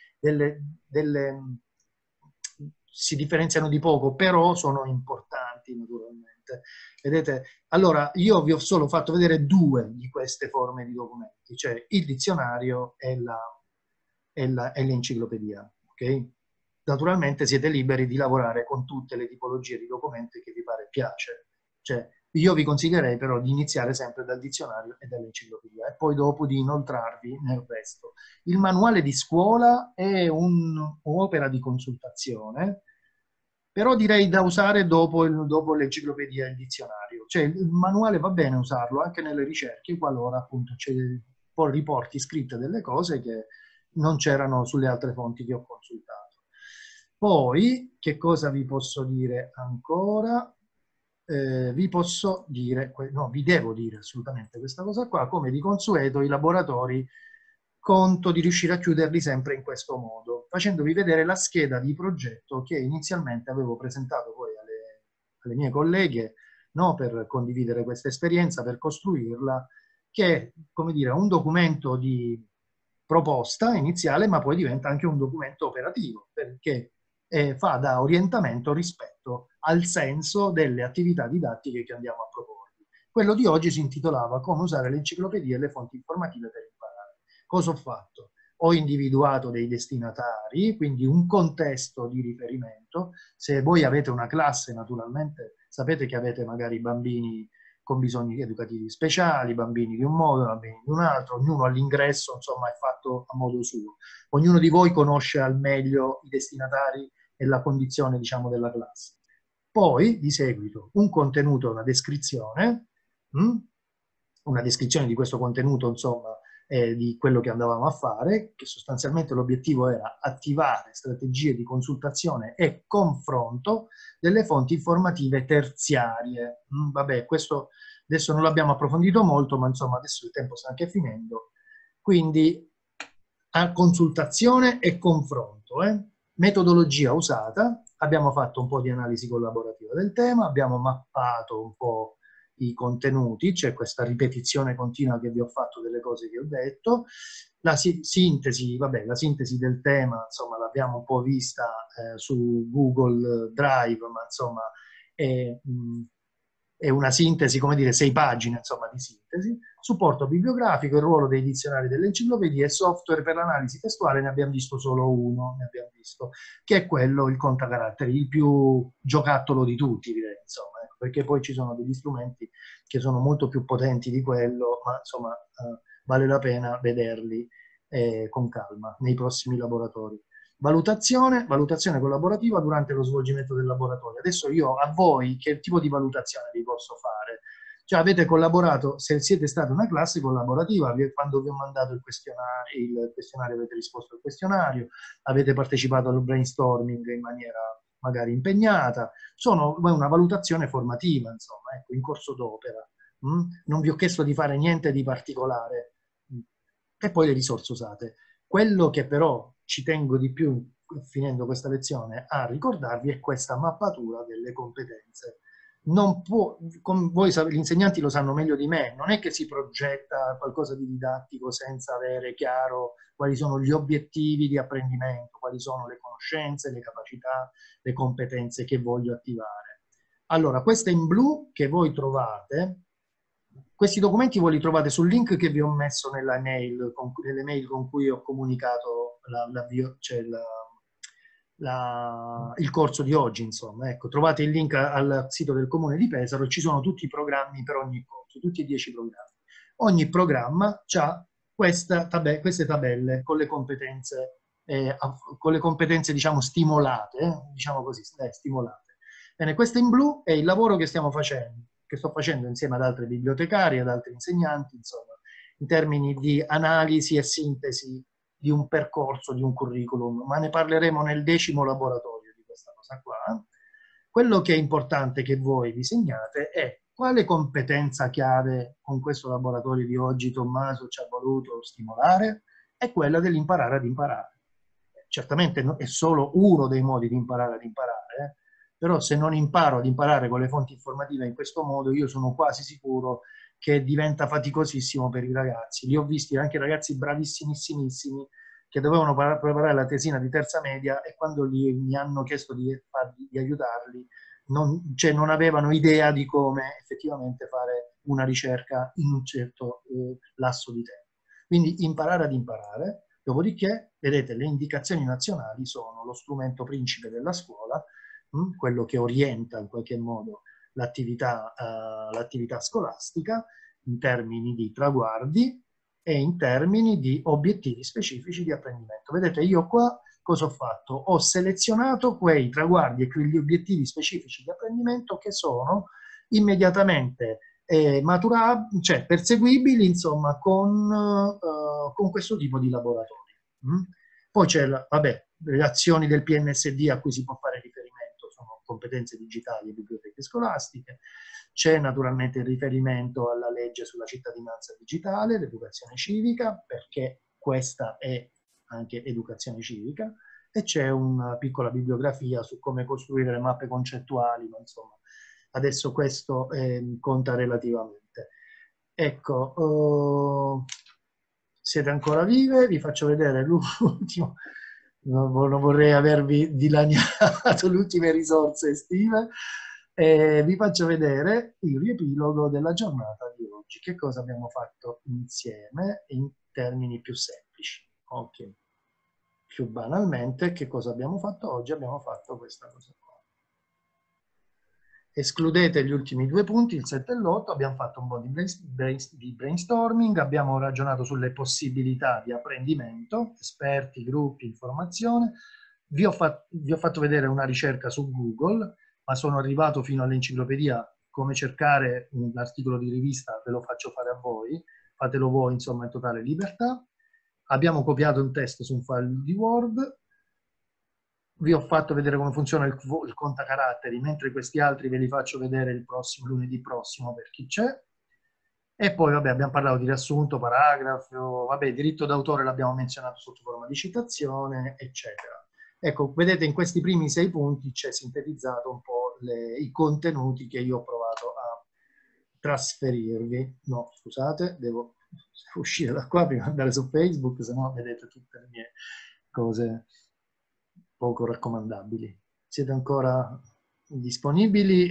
si differenziano di poco, però sono importanti naturalmente. Vedete, allora io vi ho solo fatto vedere due di queste forme di documenti, cioè il dizionario e l'enciclopedia, ok? Naturalmente siete liberi di lavorare con tutte le tipologie di documenti che vi pare e piace. Cioè, io vi consiglierei però di iniziare sempre dal dizionario e dall'enciclopedia e poi dopo di inoltrarvi nel resto. Il manuale di scuola è un'opera di consultazione, però direi da usare dopo l'enciclopedia e il dizionario. Cioè il manuale va bene usarlo anche nelle ricerche, qualora appunto c'è poi riporti scritte delle cose che non c'erano sulle altre fonti che ho consultato. Poi, che cosa vi posso dire ancora? Vi posso dire, no, vi devo dire assolutamente questa cosa qua, come di consueto i laboratori conto di riuscire a chiuderli sempre in questo modo, facendovi vedere la scheda di progetto che inizialmente avevo presentato poi alle mie colleghe, no, per condividere questa esperienza, per costruirla, che è, come dire, un documento di proposta iniziale, ma poi diventa anche un documento operativo, perché fa da orientamento rispetto al senso delle attività didattiche che andiamo a proporvi. Quello di oggi si intitolava Come usare l'enciclopedia e le fonti informative per imparare. Cosa ho fatto? Ho individuato dei destinatari, quindi un contesto di riferimento. Se voi avete una classe, naturalmente, sapete che avete magari bambini con bisogni educativi speciali, bambini di un modo, bambini di un altro, ognuno all'ingresso, insomma, è fatto a modo suo. Ognuno di voi conosce al meglio i destinatari e la condizione, diciamo, della classe. Poi, di seguito, un contenuto, una descrizione di questo contenuto, insomma, di quello che andavamo a fare, che sostanzialmente l'obiettivo era attivare strategie di consultazione e confronto delle fonti informative terziarie. Vabbè, questo adesso non l'abbiamo approfondito molto, ma insomma adesso il tempo sta anche finendo. Quindi, a consultazione e confronto. Metodologia usata, abbiamo fatto un po' di analisi collaborativa del tema, abbiamo mappato un po' i contenuti, c'è questa ripetizione continua che vi ho fatto delle cose che ho detto, la sintesi, vabbè, la sintesi del tema, insomma, l'abbiamo un po' vista su Google Drive, ma insomma è una sintesi, come dire, 6 pagine, insomma, di sintesi. Supporto bibliografico, il ruolo dei dizionari delle enciclopedie e software per l'analisi testuale, ne abbiamo visto solo uno, che è quello, il contacaratteri, il più giocattolo di tutti, direi, insomma, perché poi ci sono degli strumenti che sono molto più potenti di quello, ma insomma vale la pena vederli con calma nei prossimi laboratori. Valutazione collaborativa durante lo svolgimento del laboratorio. Adesso io a voi che tipo di valutazione vi posso fare? Cioè avete collaborato, se siete stati una classe collaborativa, quando vi ho mandato il questionario avete risposto al questionario, avete partecipato al brainstorming in maniera magari impegnata, sono una valutazione formativa, insomma, ecco, in corso d'opera. Non vi ho chiesto di fare niente di particolare. E poi le risorse usate. Quello che però ci tengo di più, finendo questa lezione, a ricordarvi è questa mappatura delle competenze. Non può, voi gli insegnanti lo sanno meglio di me, non è che si progetta qualcosa di didattico senza avere chiaro quali sono gli obiettivi di apprendimento, quali sono le conoscenze, le capacità, le competenze che voglio attivare. Allora, questa in blu che voi trovate, questi documenti voi li trovate sul link che vi ho messo nelle mail con cui ho comunicato il corso di oggi, insomma. Ecco, trovate il link al sito del Comune di Pesaro e ci sono tutti i programmi per ogni corso, tutti i 10 programmi. Ogni programma ha queste tabelle con le competenze, diciamo stimolate, diciamo così, stimolate. Bene, questo in blu è il lavoro che stiamo facendo, che sto facendo insieme ad altri bibliotecari, ad altri insegnanti, insomma, in termini di analisi e sintesi di un percorso, di un curriculum, ma ne parleremo nel 10° laboratorio di questa cosa qua. Quello che è importante che voi vi segnate è quale competenza chiave con questo laboratorio di oggi Tommaso ci ha voluto stimolare, è quella dell'imparare ad imparare. Certamente è solo uno dei modi di imparare ad imparare, però se non imparo ad imparare con le fonti informative in questo modo, io sono quasi sicuro che diventa faticosissimo per i ragazzi. Li ho visti anche ragazzi bravissimissimi che dovevano preparare la tesina di terza media e quando mi hanno chiesto di aiutarli non avevano idea di come effettivamente fare una ricerca in un certo lasso di tempo. Quindi imparare ad imparare, dopodiché, vedete, le indicazioni nazionali sono lo strumento principe della scuola, quello che orienta in qualche modo l'attività scolastica in termini di traguardi e in termini di obiettivi specifici di apprendimento. Vedete, io qua cosa ho fatto? Ho selezionato quei traguardi e quegli obiettivi specifici di apprendimento che sono immediatamente cioè perseguibili, insomma, con questo tipo di laboratorio. Poi c'è, le azioni del PNSD a cui si può fare riferimento, sono competenze digitali e biblioteche scolastiche. C'è naturalmente il riferimento alla legge sulla cittadinanza digitale, l'educazione civica, perché questa è anche educazione civica, e c'è una piccola bibliografia su come costruire le mappe concettuali, ma insomma, adesso questo conta relativamente. Ecco, siete ancora vive, vi faccio vedere l'ultimo, non vorrei avervi dilaniato le ultime risorse estive, vi faccio vedere il riepilogo della giornata di oggi. Che cosa abbiamo fatto insieme in termini più semplici? Ok. Più banalmente, che cosa abbiamo fatto oggi? Abbiamo fatto questa cosa qua. Escludete gli ultimi 2 punti, il 7 e l'8, abbiamo fatto un po' di brainstorming, abbiamo ragionato sulle possibilità di apprendimento, esperti, gruppi, informazione. Vi ho fatto vedere una ricerca su Google, ma sono arrivato fino all'enciclopedia, come cercare un articolo di rivista, ve lo faccio fare a voi, fatelo voi, insomma, in totale libertà. Abbiamo copiato un testo su un file di Word, vi ho fatto vedere come funziona il contacaratteri, mentre questi altri ve li faccio vedere il lunedì prossimo per chi c'è. E poi abbiamo parlato di riassunto, paragrafo, diritto d'autore l'abbiamo menzionato sotto forma di citazione, eccetera. Ecco, vedete in questi primi 6 punti c'è sintetizzato un po' i contenuti che io ho provato a trasferirvi. No, scusate, devo uscire da qua prima di andare su Facebook, se no vedete tutte le mie cose poco raccomandabili. Siete ancora disponibili?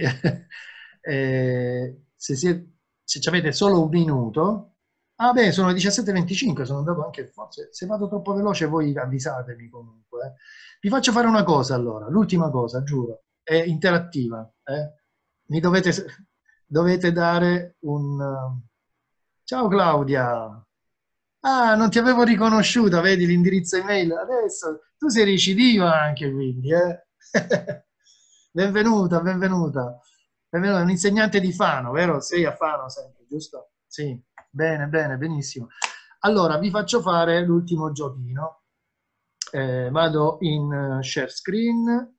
Se avete solo un minuto, sono le 17:25, sono andato anche, forse se vado troppo veloce voi avvisatemi comunque. Vi faccio fare una cosa allora, l'ultima cosa, giuro, è interattiva. Mi dovete dare un... Ciao Claudia! Ah, non ti avevo riconosciuta, vedi l'indirizzo email? Adesso tu sei recidiva anche, quindi, Benvenuta, benvenuta. È vero, è un insegnante di Fano, vero? Sei a Fano sempre, giusto? Sì, bene, bene, benissimo. Allora, vi faccio fare l'ultimo giochino. Vado in share screen.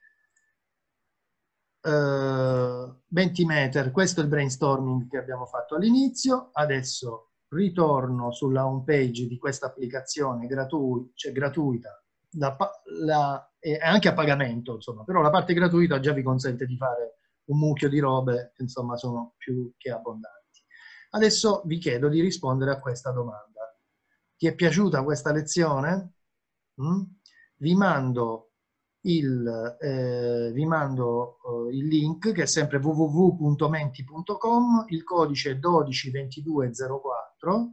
20 questo è il brainstorming che abbiamo fatto all'inizio. Adesso ritorno sulla home page di questa applicazione gratuita, e anche a pagamento, insomma, però la parte gratuita già vi consente di fare un mucchio di robe, insomma, sono più che abbondanti. Adesso vi chiedo di rispondere a questa domanda. Ti è piaciuta questa lezione? Vi mando il link, che è sempre www.menti.com, il codice è 122204.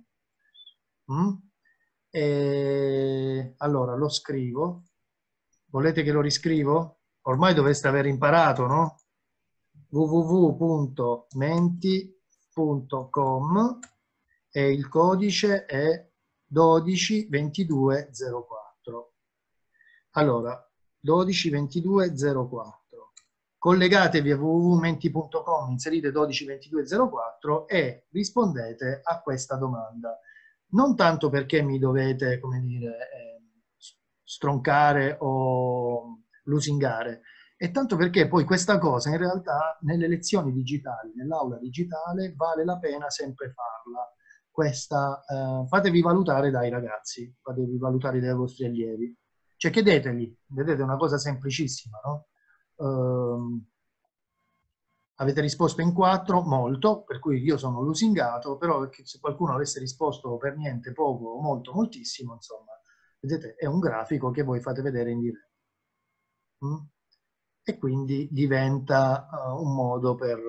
Allora lo scrivo. Volete che lo riscrivo? Ormai dovreste aver imparato, no? www.menti.com e il codice è 122204. Allora, 122204. Collegatevi a www.menti.com, inserite 122204 e rispondete a questa domanda. Non tanto perché mi dovete, come dire, stroncare o lusingare, e tanto perché poi questa cosa in realtà nelle lezioni digitali, nell'aula digitale, vale la pena sempre farla. Fatevi valutare dai ragazzi, fatevi valutare dai vostri allievi. Cioè chiedetegli, vedete, è una cosa semplicissima, no? Avete risposto in 4, molto, per cui io sono lusingato, però se qualcuno avesse risposto per niente, poco, molto, moltissimo, insomma, vedete, è un grafico che voi fate vedere in diretta. E quindi diventa un modo per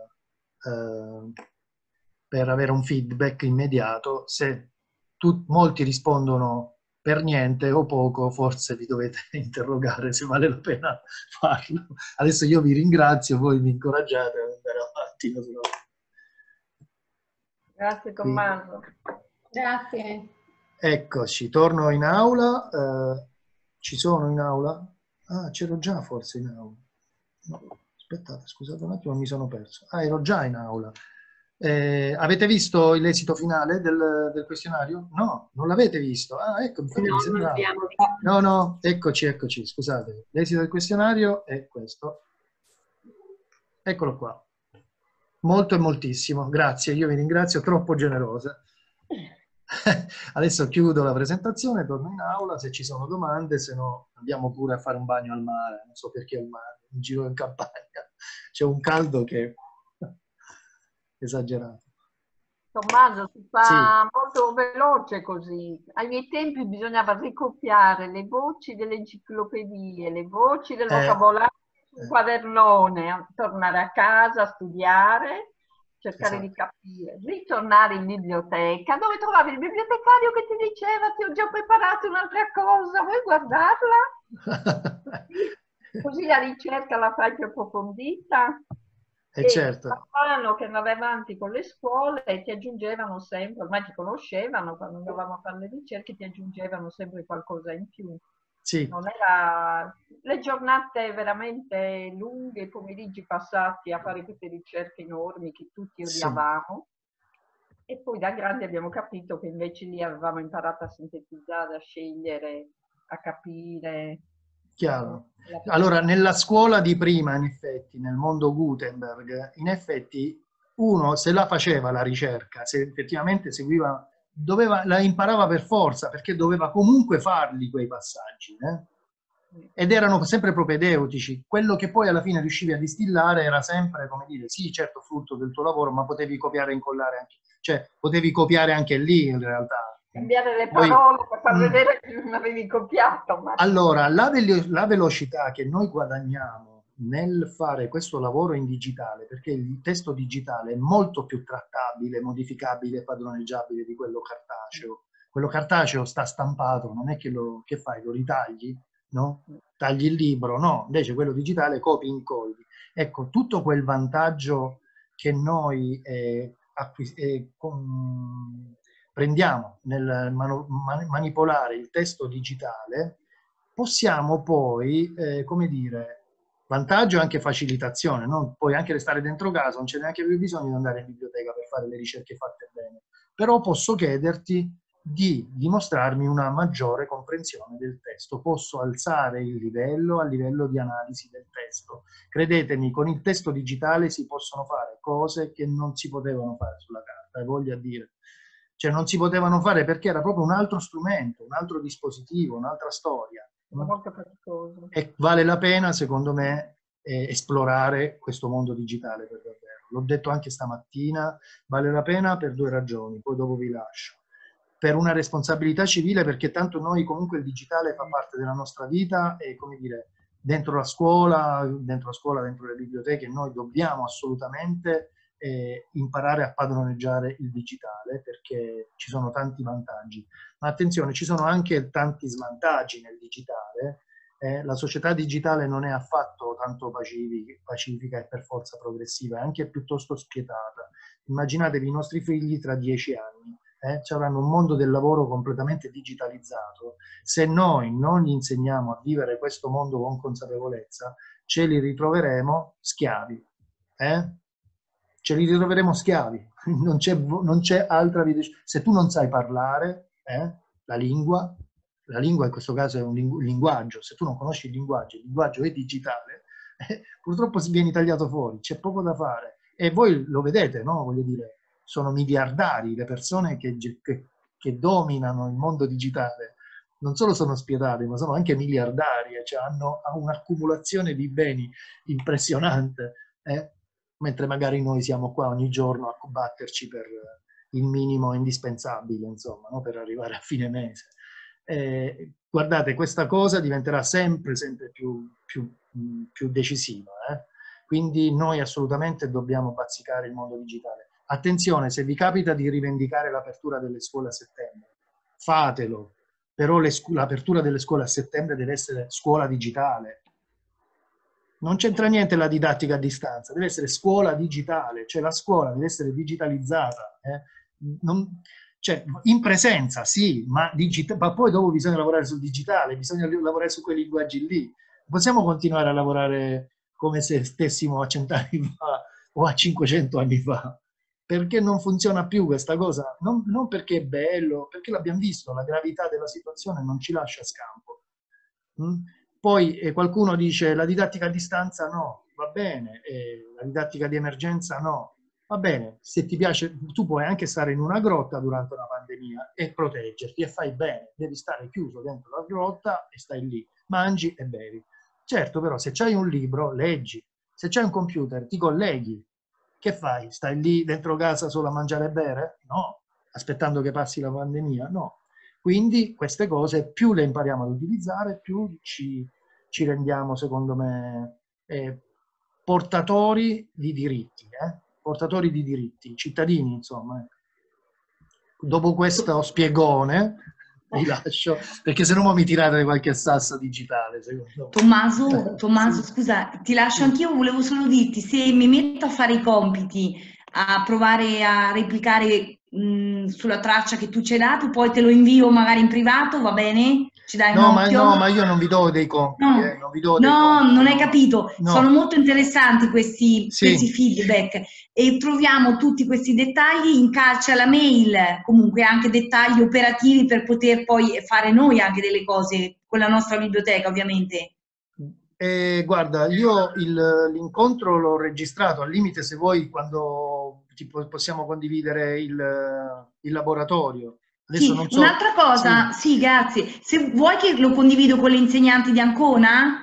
avere un feedback immediato. Se molti rispondono per niente o poco, forse vi dovete interrogare se vale la pena farlo. Adesso io vi ringrazio, voi mi incoraggiate ad andare avanti. Grazie Tommaso. Grazie. Eccoci, torno in aula. Ci sono in aula? Ah, c'ero già forse in aula. No, aspettate, scusate un attimo, mi sono perso. Ah, ero già in aula. Avete visto l'esito finale del questionario? No, non l'avete visto. Ah, ecco, infatti mi sembrava. No, no, eccoci, scusate. L'esito del questionario è questo. Eccolo qua. Molto e moltissimo, grazie, io vi ringrazio, troppo generosa. Adesso chiudo la presentazione, torno in aula, se ci sono domande, se no andiamo pure a fare un bagno al mare, non so perché al mare, in giro in campagna, c'è un caldo che è esagerato. Tommaso, si fa molto veloce così. Ai miei tempi bisognava ricopiare le voci delle enciclopedie, le voci del vocabolario su un quadernone, tornare a casa, studiare, cercare di capire, ritornare in biblioteca, dove trovavi il bibliotecario che ti diceva ti ho già preparato un'altra cosa, vuoi guardarla? Così la ricerca la fai più approfondita. E certo. man mano che andavi avanti con le scuole ti aggiungevano sempre, ormai ti conoscevano, quando andavamo a fare le ricerche ti aggiungevano sempre qualcosa in più. Sì. Non era le giornate veramente lunghe, i pomeriggi passati a fare queste ricerche enormi che tutti odiavamo. Sì. E poi da grandi abbiamo capito che invece lì avevamo imparato a sintetizzare, a scegliere, a capire. Chiaro. Allora, nella scuola di prima, in effetti, nel mondo Gutenberg, in effetti uno se la faceva la ricerca, se effettivamente seguiva, la imparava per forza, perché doveva comunque farli quei passaggi, ed erano sempre propedeutici. Quello che poi alla fine riuscivi a distillare era sempre, come dire, sì, certo, frutto del tuo lavoro, ma potevi copiare e incollare anche, cioè potevi copiare anche lì in realtà. Cambiare le parole per far vedere che non avevi copiato. Ma... Allora, la velocità che noi guadagniamo nel fare questo lavoro in digitale, perché il testo digitale è molto più trattabile, modificabile, padroneggiabile di quello cartaceo. Quello cartaceo sta stampato, non è che che fai? Lo ritagli? No? Tagli il libro? No, invece quello digitale copi e incolli. Ecco, tutto quel vantaggio che noi prendiamo nel manipolare il testo digitale, possiamo poi, come dire, Vantaggio e anche facilitazione, no? Puoi anche restare dentro casa, non c'è neanche più bisogno di andare in biblioteca per fare le ricerche fatte bene. Però posso chiederti di dimostrarmi una maggiore comprensione del testo. Posso alzare il livello a livello di analisi del testo. Credetemi, con il testo digitale si possono fare cose che non si potevano fare sulla carta, voglio dire. Cioè non si potevano fare perché era proprio un altro strumento, un altro dispositivo, un'altra storia. Molto faticoso. E vale la pena, secondo me, esplorare questo mondo digitale per davvero. L'ho detto anche stamattina, vale la pena per 2 ragioni, poi dopo vi lascio. Per una responsabilità civile, perché tanto noi comunque il digitale fa parte della nostra vita e, come dire, dentro la scuola, dentro le biblioteche, noi dobbiamo assolutamente imparare a padroneggiare il digitale, perché ci sono tanti vantaggi. Ma attenzione, ci sono anche tanti svantaggi nel digitale. La società digitale non è affatto tanto pacifica e per forza progressiva, è anche piuttosto spietata. Immaginatevi i nostri figli tra 10 anni. Ci avranno un mondo del lavoro completamente digitalizzato. Se noi non gli insegniamo a vivere questo mondo con consapevolezza, ce li ritroveremo schiavi. Ce li ritroveremo schiavi. Non c'è altra vita. Se tu non sai parlare, la lingua in questo caso è un linguaggio. Se tu non conosci il linguaggio è digitale, purtroppo si viene tagliato fuori, c'è poco da fare. E voi lo vedete, no? Voglio dire, sono miliardari le persone che dominano il mondo digitale. Non solo sono spietate, ma sono anche miliardari, cioè hanno un'accumulazione di beni impressionante, mentre magari noi siamo qua ogni giorno a combatterci per il minimo indispensabile, insomma, no? Per arrivare a fine mese. Guardate, questa cosa diventerà sempre più decisiva. Quindi noi assolutamente dobbiamo bazzicare il mondo digitale. Attenzione, se vi capita di rivendicare l'apertura delle scuole a settembre, fatelo, però l'apertura delle scuole a settembre deve essere scuola digitale. Non c'entra niente la didattica a distanza, deve essere scuola digitale, cioè la scuola deve essere digitalizzata. Cioè, in presenza sì, ma poi dopo bisogna lavorare sul digitale, bisogna lavorare su quei linguaggi lì. Possiamo continuare a lavorare come se stessimo a 100 anni fa o a 500 anni fa. Perché non funziona più questa cosa? Non perché è bello, perché l'abbiamo visto, la gravità della situazione non ci lascia scampo. Poi qualcuno dice la didattica a distanza no, va bene, la didattica di emergenza no, va bene, se ti piace, tu puoi anche stare in una grotta durante una pandemia e proteggerti e fai bene, devi stare chiuso dentro la grotta e stai lì, mangi e bevi. Certo, però se c'hai un libro, leggi, se c'hai un computer, ti colleghi. Che fai? Stai lì dentro casa solo a mangiare e bere? No. Aspettando che passi la pandemia? No. Quindi queste cose più le impariamo ad utilizzare, più ci rendiamo, secondo me, portatori di diritti, portatori di diritti, cittadini, insomma. Dopo questo spiegone vi lascio, perché se no mi tirate qualche sasso digitale, secondo me. Tommaso, scusa, ti lascio anch'io, volevo solo dirti, se mi metto a fare i compiti, a provare a replicare sulla traccia che tu ci hai dato, poi te lo invio magari in privato, va bene? Ci dai un occhio? No, ma io non vi do dei compiti. Non hai capito. No. Sono molto interessanti questi feedback e troviamo tutti questi dettagli in calce alla mail, comunque anche dettagli operativi per poter poi fare noi anche delle cose con la nostra biblioteca, ovviamente. Guarda, io l'incontro l'ho registrato, al limite se vuoi quando possiamo condividere il laboratorio. Adesso non so. Un'altra cosa, sì, grazie. Se vuoi che lo condivido con le insegnanti di Ancona?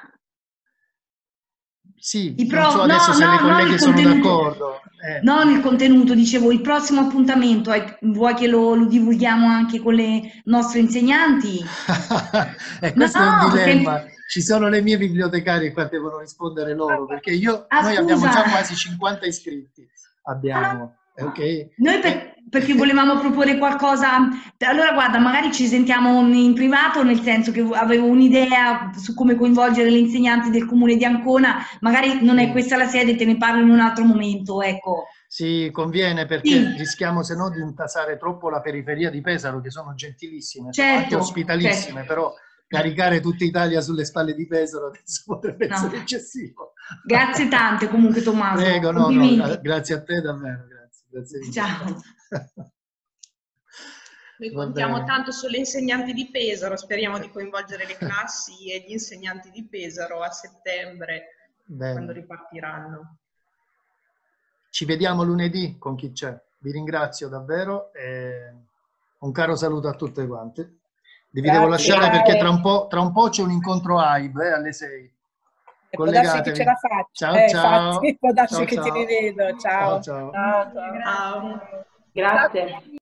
Sì, non so adesso se le colleghe sono d'accordo. Non il contenuto, dicevo, il prossimo appuntamento, vuoi che lo divulghiamo anche con le nostre insegnanti? Questo è un dilemma. Perché... Ci sono le mie bibliotecarie qua, devono rispondere loro, perché noi abbiamo già quasi 50 iscritti. Abbiamo. Okay. Noi perché volevamo proporre qualcosa, allora guarda, magari ci sentiamo in privato, nel senso che avevo un'idea su come coinvolgere le insegnanti del comune di Ancona, magari non è questa la sede, te ne parlo in un altro momento, ecco. Sì, conviene, perché rischiamo se no di intasare troppo la periferia di Pesaro, che sono gentilissime, sono anche ospitalissime, però caricare tutta Italia sulle spalle di Pesaro adesso potrebbe essere eccessivo. Grazie tante comunque Tommaso. Prego, no, grazie a te davvero, grazie. Ciao. Noi contiamo tanto sulle insegnanti di Pesaro, speriamo di coinvolgere le classi e gli insegnanti di Pesaro a settembre, quando ripartiranno. Ci vediamo lunedì con chi c'è. Vi ringrazio davvero e un caro saluto a tutte quante. Vi devo lasciare perché tra un po' c'è un incontro AIB alle 6. Può darsi che ce la faccia. Ciao. Può darsi che ti rivedo. Ciao. Ciao. Ciao. Grazie.